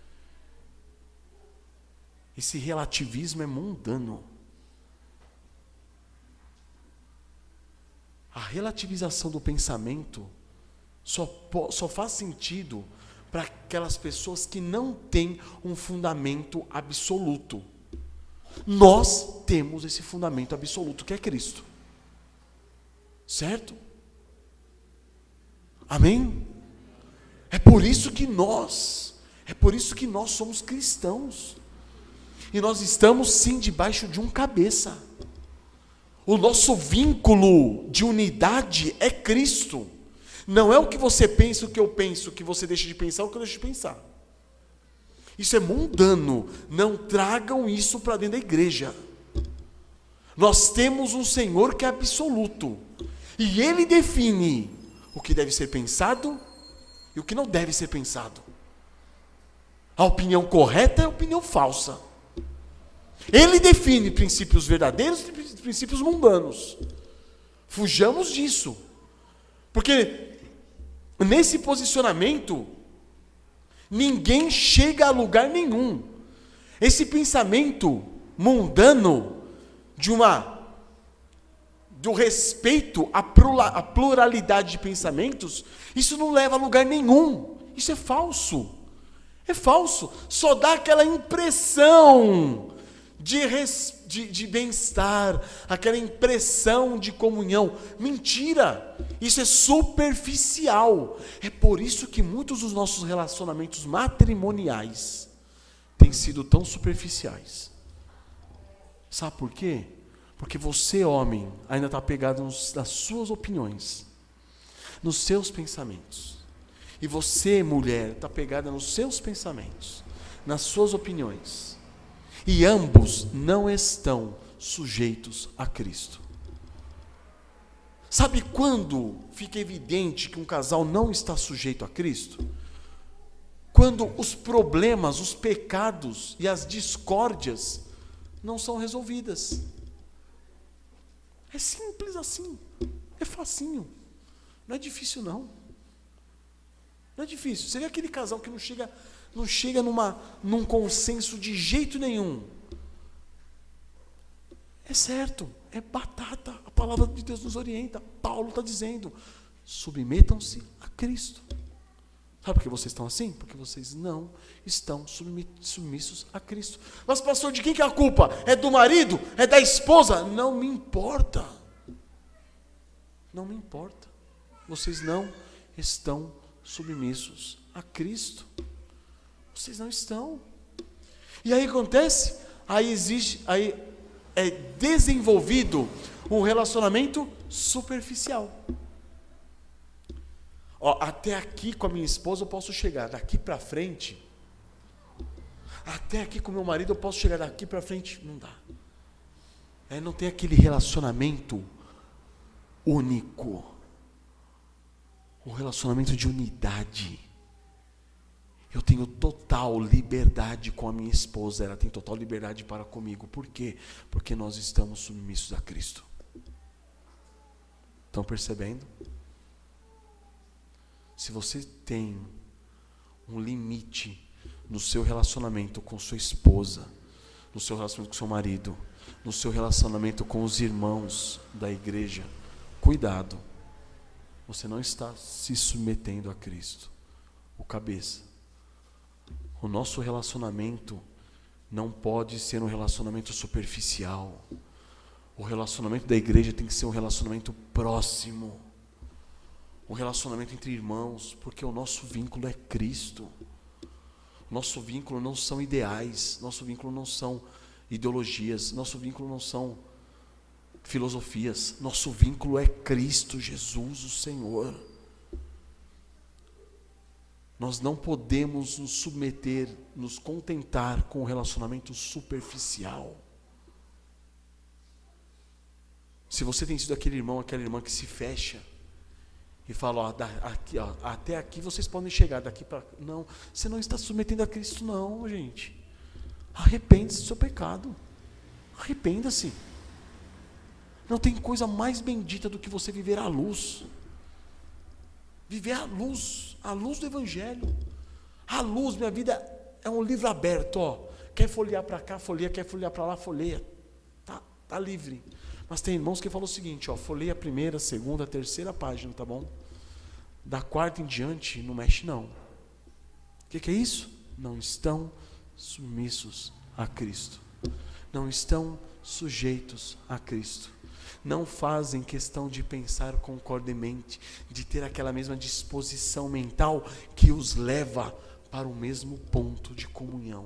Esse relativismo é mundano. A relativização do pensamento Só, só faz sentido para aquelas pessoas que não têm um fundamento absoluto. Nós temos esse fundamento absoluto que é Cristo. Certo? Amém? É por isso que nós, é por isso que nós somos cristãos. E nós estamos sim debaixo de um cabeça. O nosso vínculo de unidade é Cristo. Não é o que você pensa, o que eu penso, o que você deixa de pensar, o que eu deixo de pensar. Isso é mundano. Não tragam isso para dentro da igreja. Nós temos um Senhor que é absoluto. E Ele define o que deve ser pensado e o que não deve ser pensado. A opinião correta é a opinião falsa. Ele define princípios verdadeiros e princípios mundanos. Fujamos disso. Porque nesse posicionamento, ninguém chega a lugar nenhum. Esse pensamento mundano de uma do respeito à pluralidade de pensamentos, isso não leva a lugar nenhum. Isso é falso. É falso. Só dá aquela impressão de, res, de, de bem-estar, aquela impressão de comunhão. Mentira. Isso é superficial. É por isso que muitos dos nossos relacionamentos matrimoniais têm sido tão superficiais. Sabe por quê? Porque você, homem, ainda está pegado nos, nas suas opiniões, nos seus pensamentos. E você, mulher, está pegada nos seus pensamentos, nas suas opiniões. E ambos não estão sujeitos a Cristo. Sabe quando fica evidente que um casal não está sujeito a Cristo? Quando os problemas, os pecados e as discórdias não são resolvidas. É simples assim, é facinho, não é difícil não, não é difícil. Seria aquele casal que não chega, não chega numa, num consenso de jeito nenhum. É certo, é batata, a palavra de Deus nos orienta, Paulo está dizendo, submetam-se a Cristo. Sabe por que vocês estão assim? Porque vocês não estão submissos a Cristo. Mas pastor, de quem que é a culpa? É do marido? É da esposa? Não me importa. Não me importa. Vocês não estão submissos a Cristo. Vocês não estão. E aí acontece, aí existe, aí é desenvolvido um relacionamento superficial. Ó, até aqui com a minha esposa eu posso chegar, daqui para frente, até aqui com meu marido eu posso chegar, daqui para frente não dá. É, não tem aquele relacionamento único, um relacionamento de unidade. Eu tenho total liberdade com a minha esposa, ela tem total liberdade para comigo. Por quê? Porque nós estamos submissos a Cristo. Estão percebendo? Se você tem um limite no seu relacionamento com sua esposa, no seu relacionamento com seu marido, no seu relacionamento com os irmãos da igreja, cuidado, você não está se submetendo a Cristo, o cabeça. O nosso relacionamento não pode ser um relacionamento superficial. O relacionamento da igreja tem que ser um relacionamento próximo. Um relacionamento entre irmãos, porque o nosso vínculo é Cristo. Nosso vínculo não são ideais, nosso vínculo não são ideologias, nosso vínculo não são filosofias, nosso vínculo é Cristo Jesus, o Senhor. Nós não podemos nos submeter, nos contentar com um relacionamento superficial. Se você tem sido aquele irmão, aquela irmã que se fecha, e fala, ó, aqui, ó, até aqui vocês podem chegar, daqui para... Não, você não está submetendo a Cristo não, gente. Arrependa-se do seu pecado. Arrependa-se. Não tem coisa mais bendita do que você viver à luz. Viver à luz, à luz do Evangelho. À luz, minha vida é um livro aberto, ó. Quer folhear para cá, folheia, quer folhear para lá, folheia. Tá, tá livre. Mas tem irmãos que falam o seguinte, ó, folheia a primeira, a segunda, a terceira página, tá bom? Da quarta em diante, não mexe não. O que, que é isso? Não estão submissos a Cristo. Não estão sujeitos a Cristo. Não fazem questão de pensar concordemente, de ter aquela mesma disposição mental que os leva para o mesmo ponto de comunhão.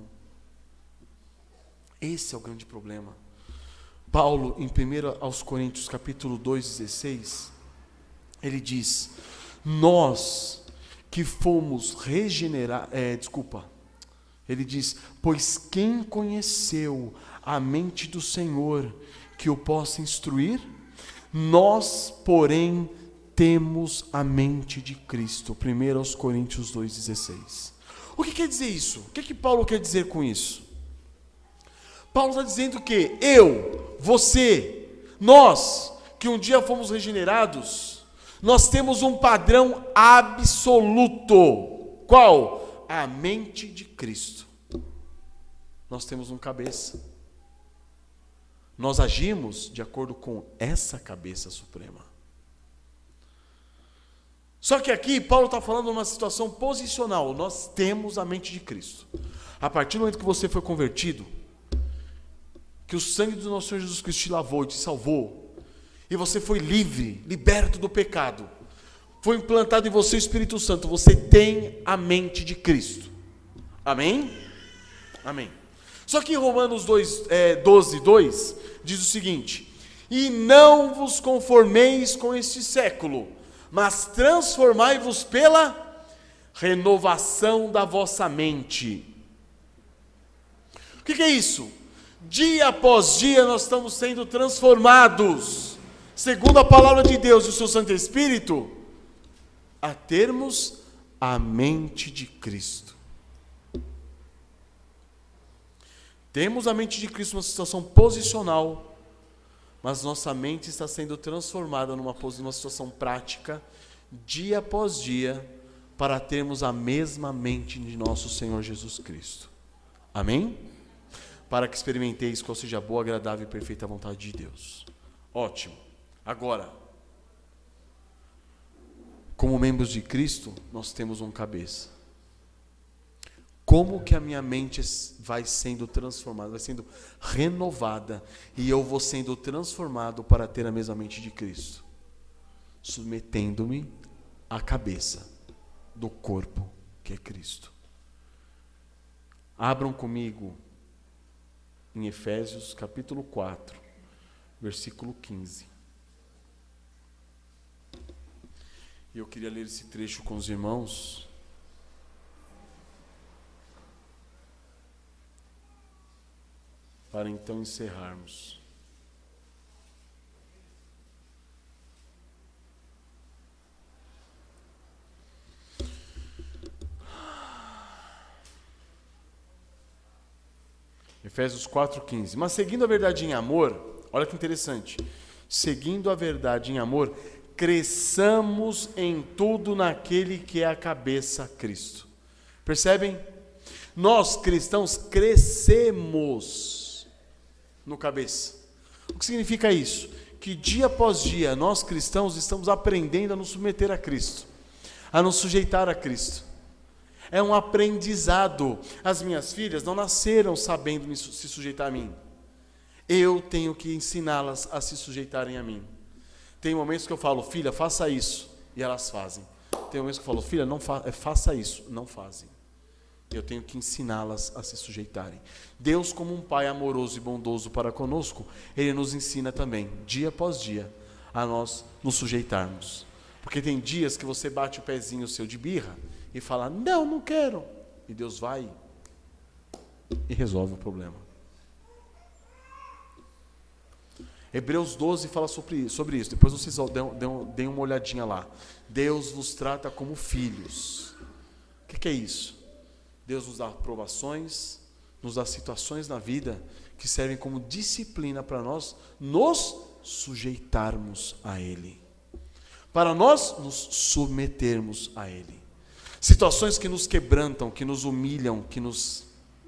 Esse é o grande problema. Paulo, em primeira aos Coríntios, capítulo dois, dezesseis, ele diz: nós que fomos regenerados, é, desculpa, ele diz, pois quem conheceu a mente do Senhor que o possa instruir? Nós, porém, temos a mente de Cristo. primeira aos Coríntios dois, dezesseis. O que quer dizer isso? O que, que Paulo quer dizer com isso? Paulo está dizendo que eu, você, nós, que um dia fomos regenerados, nós temos um padrão absoluto. Qual? A mente de Cristo. Nós temos um cabeça. Nós agimos de acordo com essa cabeça suprema. Só que aqui Paulo está falando de uma situação posicional. Nós temos a mente de Cristo. A partir do momento que você foi convertido, que o sangue do nosso Senhor Jesus Cristo te lavou e te salvou, e você foi livre, liberto do pecado, foi implantado em você o Espírito Santo, você tem a mente de Cristo. Amém? Amém. Só que em Romanos dois, é, doze, dois, diz o seguinte: e não vos conformeis com este século, mas transformai-vos pela renovação da vossa mente. O que, que é isso? Dia após dia nós estamos sendo transformados, segundo a palavra de Deus e o seu Santo Espírito, a termos a mente de Cristo. Temos a mente de Cristo numa situação posicional, mas nossa mente está sendo transformada numa, numa situação prática, dia após dia, para termos a mesma mente de nosso Senhor Jesus Cristo. Amém? Para que experimenteis qual seja a boa, agradável e perfeita vontade de Deus. Ótimo. Agora, como membros de Cristo, nós temos um cabeça. Como que a minha mente vai sendo transformada, vai sendo renovada, e eu vou sendo transformado para ter a mesma mente de Cristo? Submetendo-me à cabeça do corpo que é Cristo. Abram comigo em Efésios capítulo quatro, versículo quinze. E eu queria ler esse trecho com os irmãos. Para então encerrarmos. Efésios quatro, quinze. Mas seguindo a verdade em amor, olha que interessante. Seguindo a verdade em amor, cresçamos em tudo naquele que é a cabeça, Cristo. Percebem? Nós cristãos crescemos no cabeça. O que significa isso? Que dia após dia nós cristãos estamos aprendendo a nos submeter a Cristo, a nos sujeitar a Cristo. É um aprendizado. As minhas filhas não nasceram sabendo me, se sujeitar a mim. Eu tenho que ensiná-las a se sujeitarem a mim. Tem momentos que eu falo, filha, faça isso, e elas fazem. Tem momentos que eu falo, filha, não fa- faça isso, não fazem. Eu tenho que ensiná-las a se sujeitarem. Deus, como um Pai amoroso e bondoso para conosco, Ele nos ensina também, dia após dia, a nós nos sujeitarmos. Porque tem dias que você bate o pezinho seu de birra e fala, não, não quero. E Deus vai e resolve o problema. Hebreus doze fala sobre, sobre isso. Depois vocês deem uma olhadinha lá. Deus vos trata como filhos. O que, que é isso? Deus nos dá provações, nos dá situações na vida que servem como disciplina para nós nos sujeitarmos a Ele. Para nós nos submetermos a Ele. Situações que nos quebrantam, que nos humilham, que nos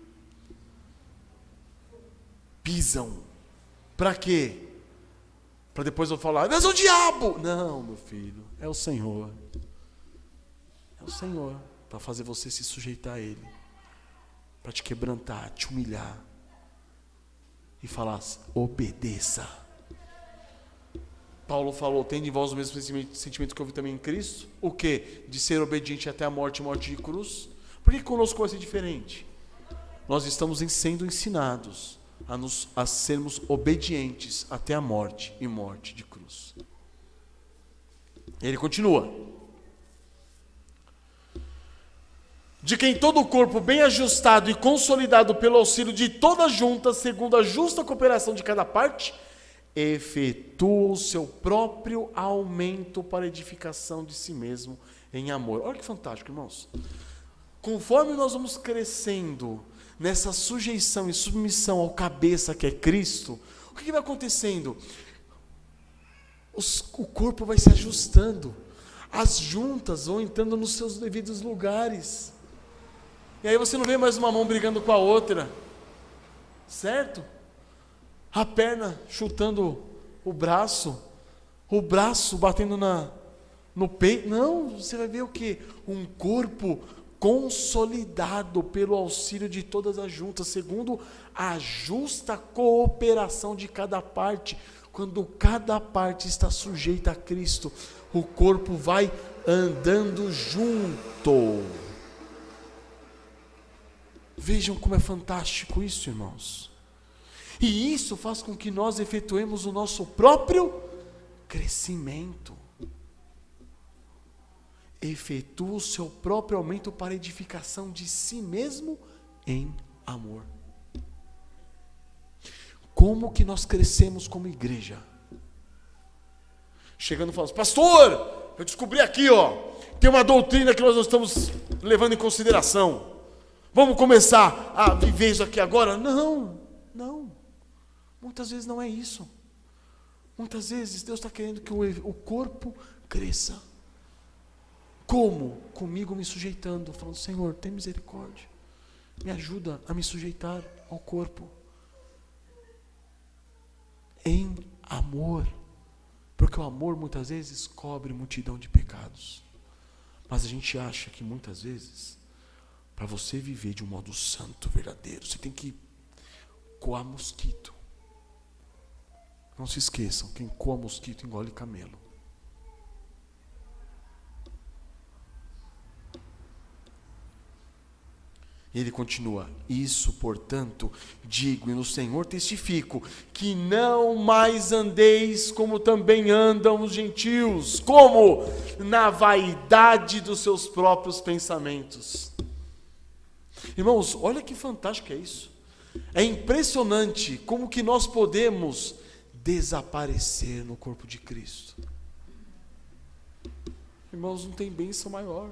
pisam. Para quê? Para depois eu falar, mas o diabo! Não, meu filho, é o Senhor. É o Senhor. Para fazer você se sujeitar a Ele, para te quebrantar, te humilhar. e falasse: obedeça. Paulo falou: tende em vós o mesmo sentimento que houve também em Cristo. O quê? De ser obediente até a morte, morte de cruz. Por que conosco vai ser diferente? Nós estamos sendo ensinados a, nos, a sermos obedientes até a morte e morte de cruz. Ele continua: de quem todo o corpo bem ajustado e consolidado pelo auxílio de toda a junta, segundo a justa cooperação de cada parte, efetua o seu próprio aumento para a edificação de si mesmo em amor. Olha que fantástico, irmãos. Conforme nós vamos crescendo nessa sujeição e submissão ao cabeça que é Cristo, o que vai acontecendo? Os, o corpo vai se ajustando, as juntas vão entrando nos seus devidos lugares, e aí você não vê mais uma mão brigando com a outra, certo? A perna chutando o braço, o braço batendo na, no peito. Não, você vai ver o quê? Um corpo consolidado pelo auxílio de todas as juntas, segundo a justa cooperação de cada parte. Quando cada parte está sujeita a Cristo, o corpo vai andando junto. Vejam como é fantástico isso, irmãos. E isso faz com que nós efetuemos o nosso próprio crescimento. Efetua o seu próprio aumento para a edificação de si mesmo em amor. Como que nós crescemos como igreja? Chegando e falando: pastor, eu descobri aqui, ó, tem uma doutrina que nós não estamos levando em consideração. Vamos começar a viver isso aqui agora? Não, não. Muitas vezes não é isso. Muitas vezes Deus está querendo que o, o corpo cresça. Como? Comigo me sujeitando, falando: Senhor, tem misericórdia, me ajuda a me sujeitar ao corpo. Em amor. Porque o amor muitas vezes cobre multidão de pecados. Mas a gente acha que muitas vezes, para você viver de um modo santo, verdadeiro, você tem que coar mosquito. Não se esqueçam, quem coa mosquito engole camelo. E ele continua: isso, portanto, digo e no Senhor testifico, que não mais andeis como também andam os gentios, como? Na vaidade dos seus próprios pensamentos. Irmãos, olha que fantástico é isso. É impressionante como que nós podemos desaparecer no corpo de Cristo. Irmãos, não tem bênção maior.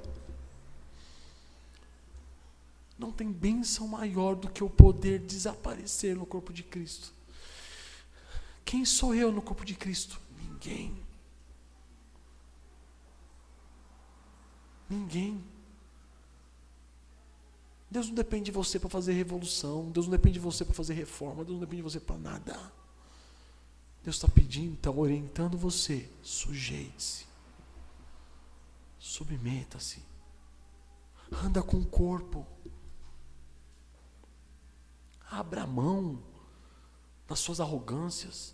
Não tem bênção maior do que o poder desaparecer no corpo de Cristo. Quem sou eu no corpo de Cristo? Ninguém. Ninguém. Deus não depende de você para fazer revolução. Deus não depende de você para fazer reforma. Deus não depende de você para nada. Deus está pedindo, está orientando você. Sujeite-se. Submeta-se. Anda com o corpo. Abra mão das suas arrogâncias.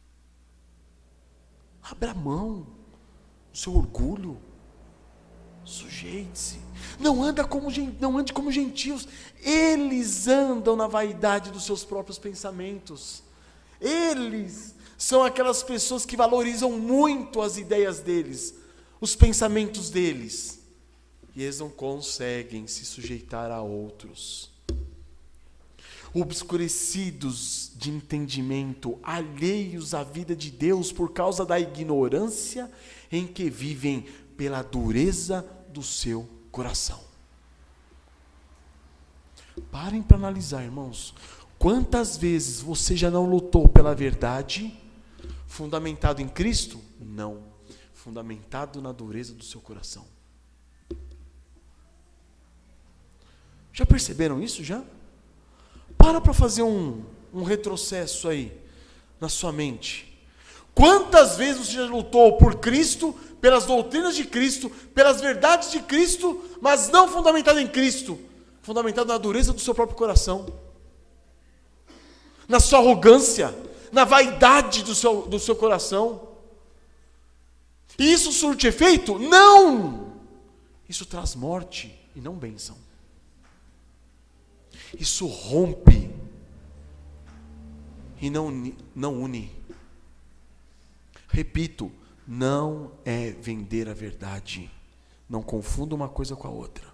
Abra mão do seu orgulho. Sujeite-se. Não anda como não ande como gentios. Eles andam na vaidade dos seus próprios pensamentos. Eles são aquelas pessoas que valorizam muito as ideias deles, os pensamentos deles, e eles não conseguem se sujeitar a outros. Obscurecidos de entendimento, alheios à vida de Deus por causa da ignorância em que vivem, pela dureza do seu coração. Parem para analisar, irmãos. Quantas vezes você já não lutou pela verdade, fundamentado em Cristo? Não. Fundamentado na dureza do seu coração. Já perceberam isso já? Para para fazer um, um retrocesso aí na sua mente. Quantas vezes você já lutou por Cristo, pelas doutrinas de Cristo, pelas verdades de Cristo, mas não fundamentado em Cristo, fundamentado na dureza do seu próprio coração. na sua arrogância, na vaidade do seu, do seu coração. E isso surte efeito? Não! Isso traz morte e não bênção. Isso rompe e não, não une. Repito, não é vender a verdade. Não confunda uma coisa com a outra.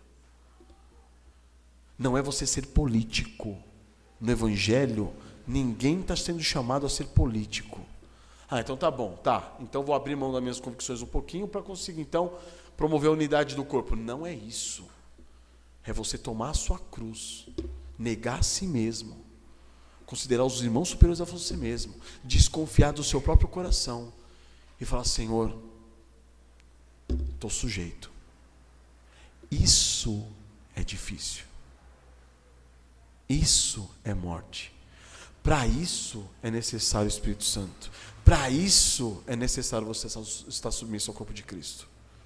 Não é você ser político. No Evangelho, ninguém está sendo chamado a ser político. Ah, então tá bom, tá. Então vou abrir mão das minhas convicções um pouquinho para conseguir, então, promover a unidade do corpo. Não é isso. É você tomar a sua cruz, negar a si mesmo, considerar os irmãos superiores a você mesmo, desconfiar do seu próprio coração e falar: Senhor, estou sujeito. Isso é difícil. Isso é morte. Para isso é necessário o Espírito Santo. Para isso é necessário você estar submisso ao corpo de Cristo.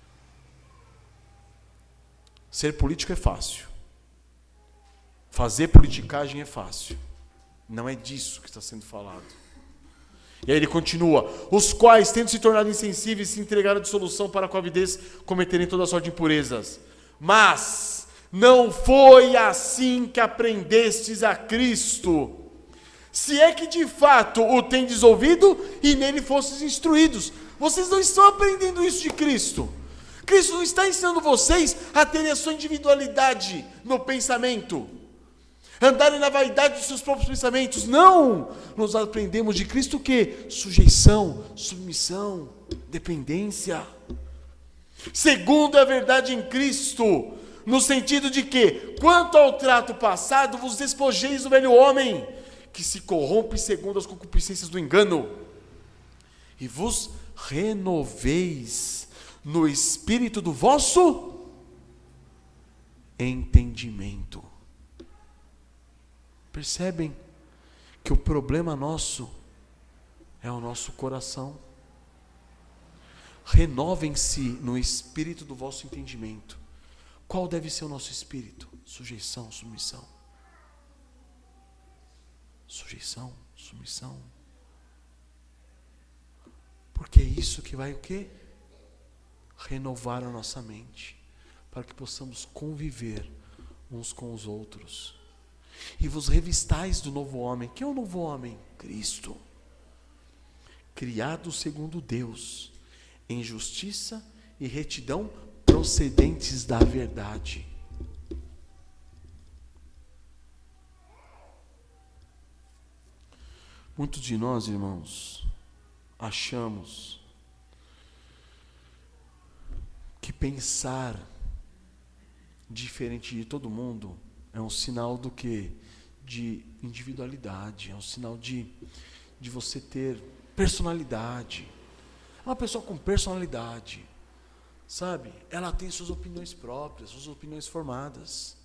Ser político é fácil. Fazer politicagem é fácil. Não é disso que está sendo falado. E aí ele continua: os quais, tendo se tornado insensíveis, se entregaram à dissolução, para com avidez cometerem toda sorte de impurezas. Mas não foi assim que aprendestes a Cristo, se é que de fato o tendes ouvido e nele fostes instruídos. Vocês não estão aprendendo isso de Cristo. Cristo não está ensinando vocês a terem a sua individualidade no pensamento, andarem na vaidade dos seus próprios pensamentos. Não! Nós aprendemos de Cristo o quê? Sujeição, submissão, dependência. Segundo a verdade em Cristo, no sentido de que, quanto ao trato passado, vos despojeis do velho homem, que se corrompe segundo as concupiscências do engano, e vos renoveis no espírito do vosso entendimento. Percebem que o problema nosso é o nosso coração? Renovem-se no espírito do vosso entendimento. Qual deve ser o nosso espírito? Sujeição, submissão. Sujeição, submissão. Porque é isso que vai o quê? Renovar a nossa mente, para que possamos conviver uns com os outros. E vos revistais do novo homem. Quem é o novo homem? Cristo. Criado segundo Deus, em justiça e retidão, procedentes da verdade. Muitos de nós, irmãos, achamos que pensar diferente de todo mundo é um sinal do quê? De individualidade, é um sinal de, de você ter personalidade. Uma pessoa com personalidade, sabe? Ela tem suas opiniões próprias, suas opiniões formadas.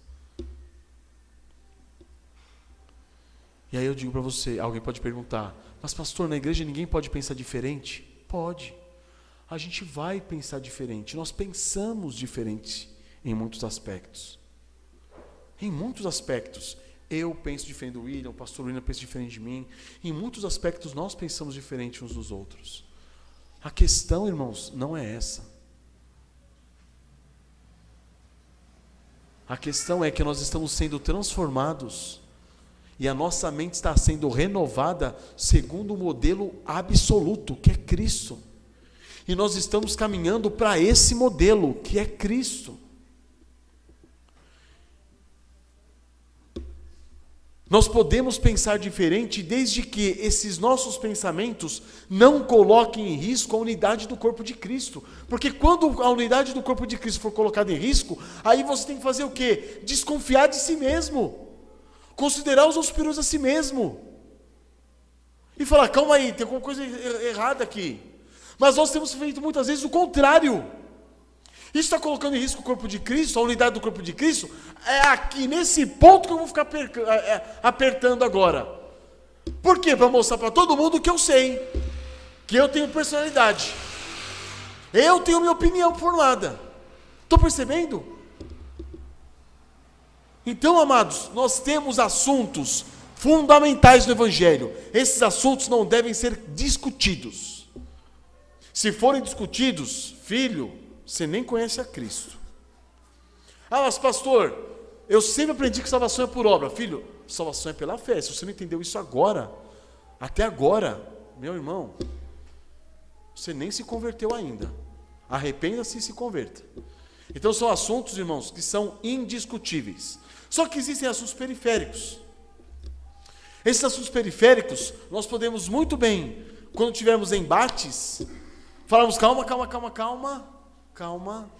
E aí eu digo para você, alguém pode perguntar: mas pastor, na igreja ninguém pode pensar diferente? Pode. A gente vai pensar diferente. Nós pensamos diferente em muitos aspectos. Em muitos aspectos. Eu penso diferente do William, o pastor William pensa diferente de mim. Em muitos aspectos nós pensamos diferente uns dos outros. A questão, irmãos, não é essa. A questão é que nós estamos sendo transformados e a nossa mente está sendo renovada segundo o modelo absoluto, que é Cristo. E nós estamos caminhando para esse modelo, que é Cristo. Nós podemos pensar diferente desde que esses nossos pensamentos não coloquem em risco a unidade do corpo de Cristo. Porque quando a unidade do corpo de Cristo for colocada em risco, aí você tem que fazer o quê? Desconfiar de si mesmo. Considerar os superiores a si mesmo. E falar: calma aí, tem alguma coisa errada aqui. Mas nós temos feito muitas vezes o contrário. Isso está colocando em risco o corpo de Cristo, a unidade do corpo de Cristo. É aqui, nesse ponto, que eu vou ficar apertando agora. Por quê? Para mostrar para todo mundo que eu sei, que eu tenho personalidade, eu tenho minha opinião formada. Estão percebendo? Então, amados, nós temos assuntos fundamentais do Evangelho. Esses assuntos não devem ser discutidos. Se forem discutidos, filho, você nem conhece a Cristo. Ah, mas pastor, eu sempre aprendi que salvação é por obra. Filho, salvação é pela fé. Se você não entendeu isso agora, até agora, meu irmão, você nem se converteu ainda. Arrependa-se e se converta. Então são assuntos, irmãos, que são indiscutíveis. Só que existem assuntos periféricos. Esses assuntos periféricos, nós podemos muito bem, quando tivermos embates, falarmos, calma, calma, calma, calma, calma.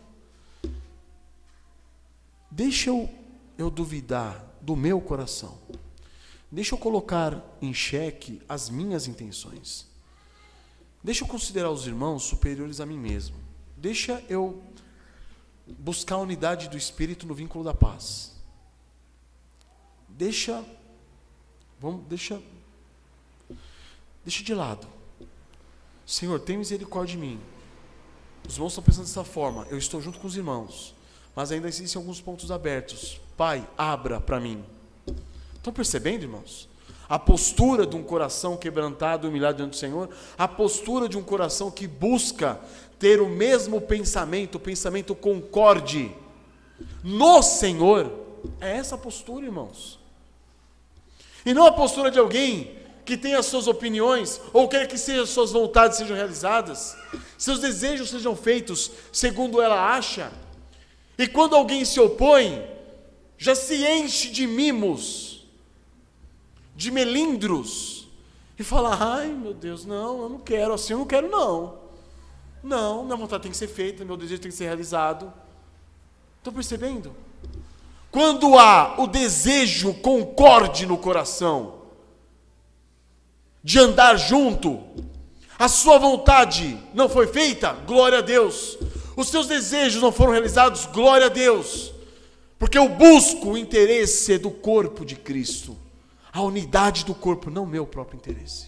Deixa eu, eu duvidar do meu coração. Deixa eu colocar em xeque as minhas intenções. Deixa eu considerar os irmãos superiores a mim mesmo. Deixa eu buscar a unidade do Espírito no vínculo da paz. Deixa, vamos, deixa, deixa de lado. Senhor, tem misericórdia de mim. Os irmãos estão pensando dessa forma. Eu estou junto com os irmãos, mas ainda existem alguns pontos abertos. Pai, abra para mim. Estão percebendo, irmãos? A postura de um coração quebrantado e humilhado diante do Senhor, a postura de um coração que busca ter o mesmo pensamento, o pensamento concorde no Senhor, é essa postura, irmãos. E não a postura de alguém que tem as suas opiniões, ou quer que sejam, suas vontades sejam realizadas, seus desejos sejam feitos segundo ela acha, e quando alguém se opõe, já se enche de mimos, de melindros, e fala, ai meu Deus, não, eu não quero, assim eu não quero não, não, minha vontade tem que ser feita, meu desejo tem que ser realizado. Estão percebendo? Quando há o desejo concorde no coração, de andar junto, a sua vontade não foi feita, glória a Deus, os seus desejos não foram realizados, glória a Deus, porque eu busco o interesse do corpo de Cristo, a unidade do corpo, não meu próprio interesse.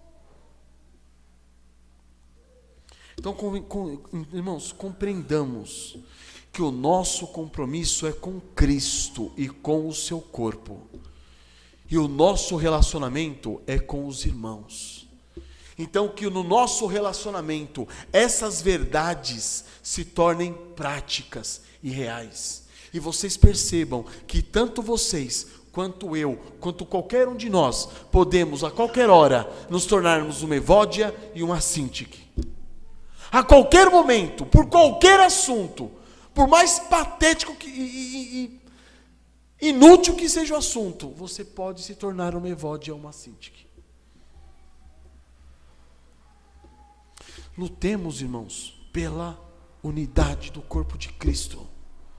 Então, com, com, irmãos, compreendamos que o nosso compromisso é com Cristo e com o seu corpo, e o nosso relacionamento é com os irmãos. Então, que no nosso relacionamento essas verdades se tornem práticas e reais, e vocês percebam que tanto vocês quanto eu, quanto qualquer um de nós, podemos a qualquer hora nos tornarmos uma Evódia e uma Sintique. A qualquer momento, por qualquer assunto, por mais patético que, e, e, e inútil que seja o assunto, você pode se tornar uma Evódia ou uma Sintique. Lutemos, irmãos, pela unidade do corpo de Cristo.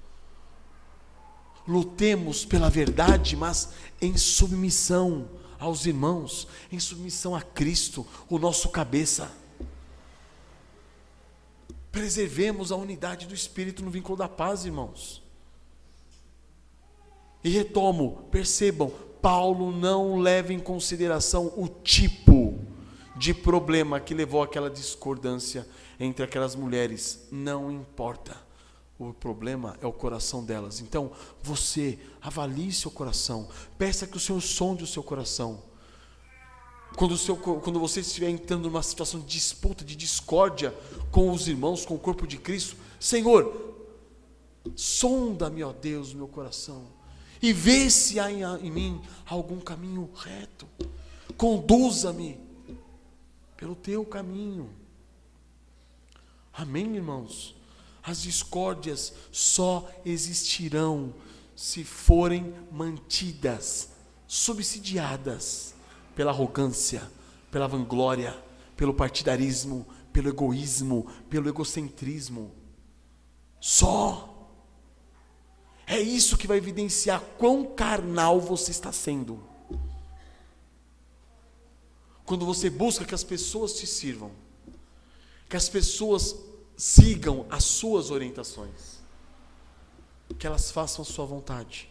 Lutemos pela verdade, mas em submissão aos irmãos, em submissão a Cristo, o nosso cabeça. Preservemos a unidade do Espírito no vínculo da paz, irmãos. E retomo, percebam, Paulo não leva em consideração o tipo de problema que levou àquela discordância entre aquelas mulheres. Não importa. O problema é o coração delas. Então, você avalie seu coração. Peça que o Senhor sonde o seu coração. Quando, o seu, quando você estiver entrando numa situação de disputa, de discórdia com os irmãos, com o corpo de Cristo, Senhor, sonda-me, ó Deus, meu coração, e vê se há em, em mim algum caminho reto. Conduza-me pelo teu caminho. Amém, irmãos? As discórdias só existirão se forem mantidas, subsidiadas pela arrogância, pela vanglória, pelo partidarismo, pelo egoísmo, pelo egocentrismo. Só. É isso que vai evidenciar quão carnal você está sendo. Quando você busca que as pessoas te sirvam, que as pessoas sigam as suas orientações, que elas façam a sua vontade.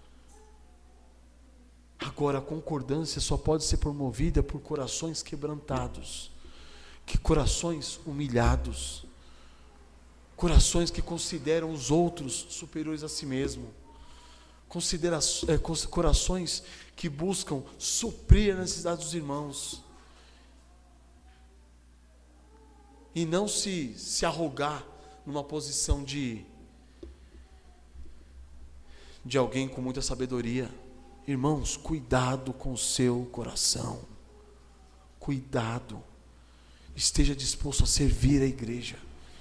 Agora, a concordância só pode ser promovida por corações quebrantados, que corações humilhados, corações que consideram os outros superiores a si mesmo, considera é, corações que buscam suprir a necessidade dos irmãos, e não se, se arrogar numa posição de, de alguém com muita sabedoria. Irmãos, cuidado com o seu coração, cuidado, esteja disposto a servir a igreja,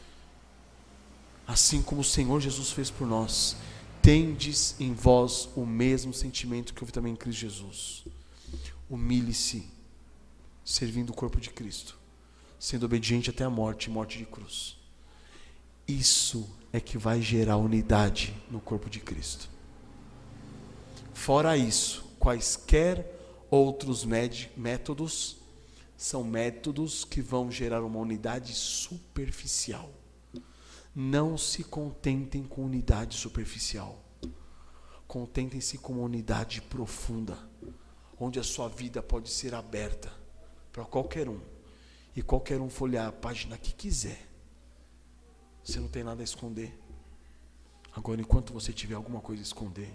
assim como o Senhor Jesus fez por nós. Tendes em vós o mesmo sentimento que houve também em Cristo Jesus. Humilhe-se, servindo o corpo de Cristo, sendo obediente até a morte, morte de cruz. Isso é que vai gerar unidade no corpo de Cristo. Fora isso, quaisquer outros métodos são métodos que vão gerar uma unidade superficial. Não se contentem com unidade superficial. Contentem-se com uma unidade profunda, onde a sua vida pode ser aberta para qualquer um, e qualquer um folhear a página que quiser. Você não tem nada a esconder. Agora, enquanto você tiver alguma coisa a esconder,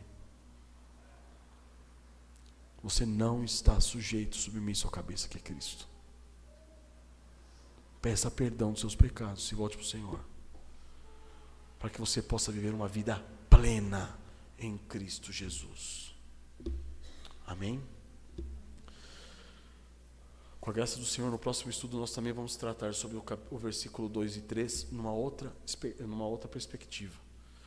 você não está sujeito, submisso à cabeça que é Cristo. Peça perdão dos seus pecados e volte para o Senhor, para que você possa viver uma vida plena em Cristo Jesus. Amém? Com a graça do Senhor, no próximo estudo nós também vamos tratar sobre o, cap- o versículo dois e três numa outra, numa outra perspectiva.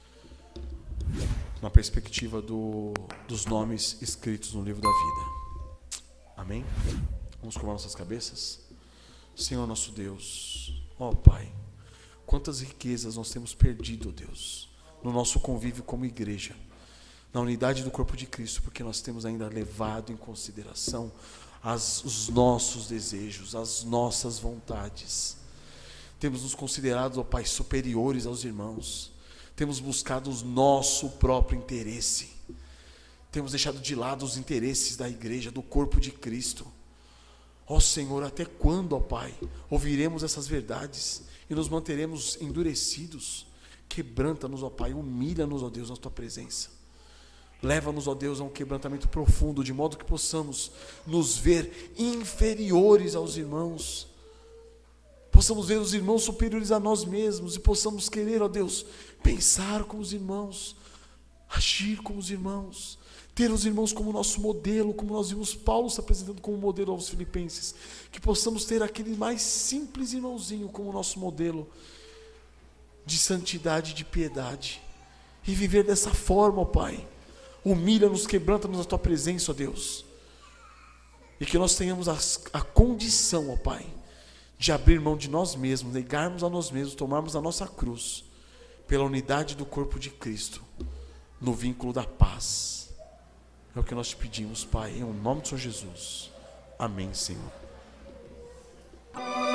Na perspectiva do, dos nomes escritos no livro da vida. Amém? Vamos curvar nossas cabeças? Senhor nosso Deus, ó Pai, quantas riquezas nós temos perdido, ó Deus, no nosso convívio como igreja, na unidade do corpo de Cristo, porque nós temos ainda levado em consideração as, os nossos desejos, as nossas vontades. Temos nos considerado, ó Pai, superiores aos irmãos. Temos buscado o nosso próprio interesse. Temos deixado de lado os interesses da igreja, do corpo de Cristo. Ó Senhor, até quando, ó Pai, ouviremos essas verdades e nos manteremos endurecidos? Quebranta-nos, ó Pai, humilha-nos, ó Deus, na Tua presença. Leva-nos, ó Deus, a um quebrantamento profundo, de modo que possamos nos ver inferiores aos irmãos. Possamos ver os irmãos superiores a nós mesmos e possamos querer, ó Deus, pensar como os irmãos, agir como os irmãos, ter os irmãos como nosso modelo, como nós vimos Paulo se apresentando como modelo aos filipenses, que possamos ter aquele mais simples irmãozinho como nosso modelo de santidade e de piedade, e viver dessa forma, ó Pai. Humilha-nos, quebranta-nos a Tua presença, ó Deus, e que nós tenhamos a, a condição, ó Pai, de abrir mão de nós mesmos, negarmos a nós mesmos, tomarmos a nossa cruz, pela unidade do corpo de Cristo, no vínculo da paz. É o que nós te pedimos, Pai, em nome do Senhor Jesus. Amém, Senhor.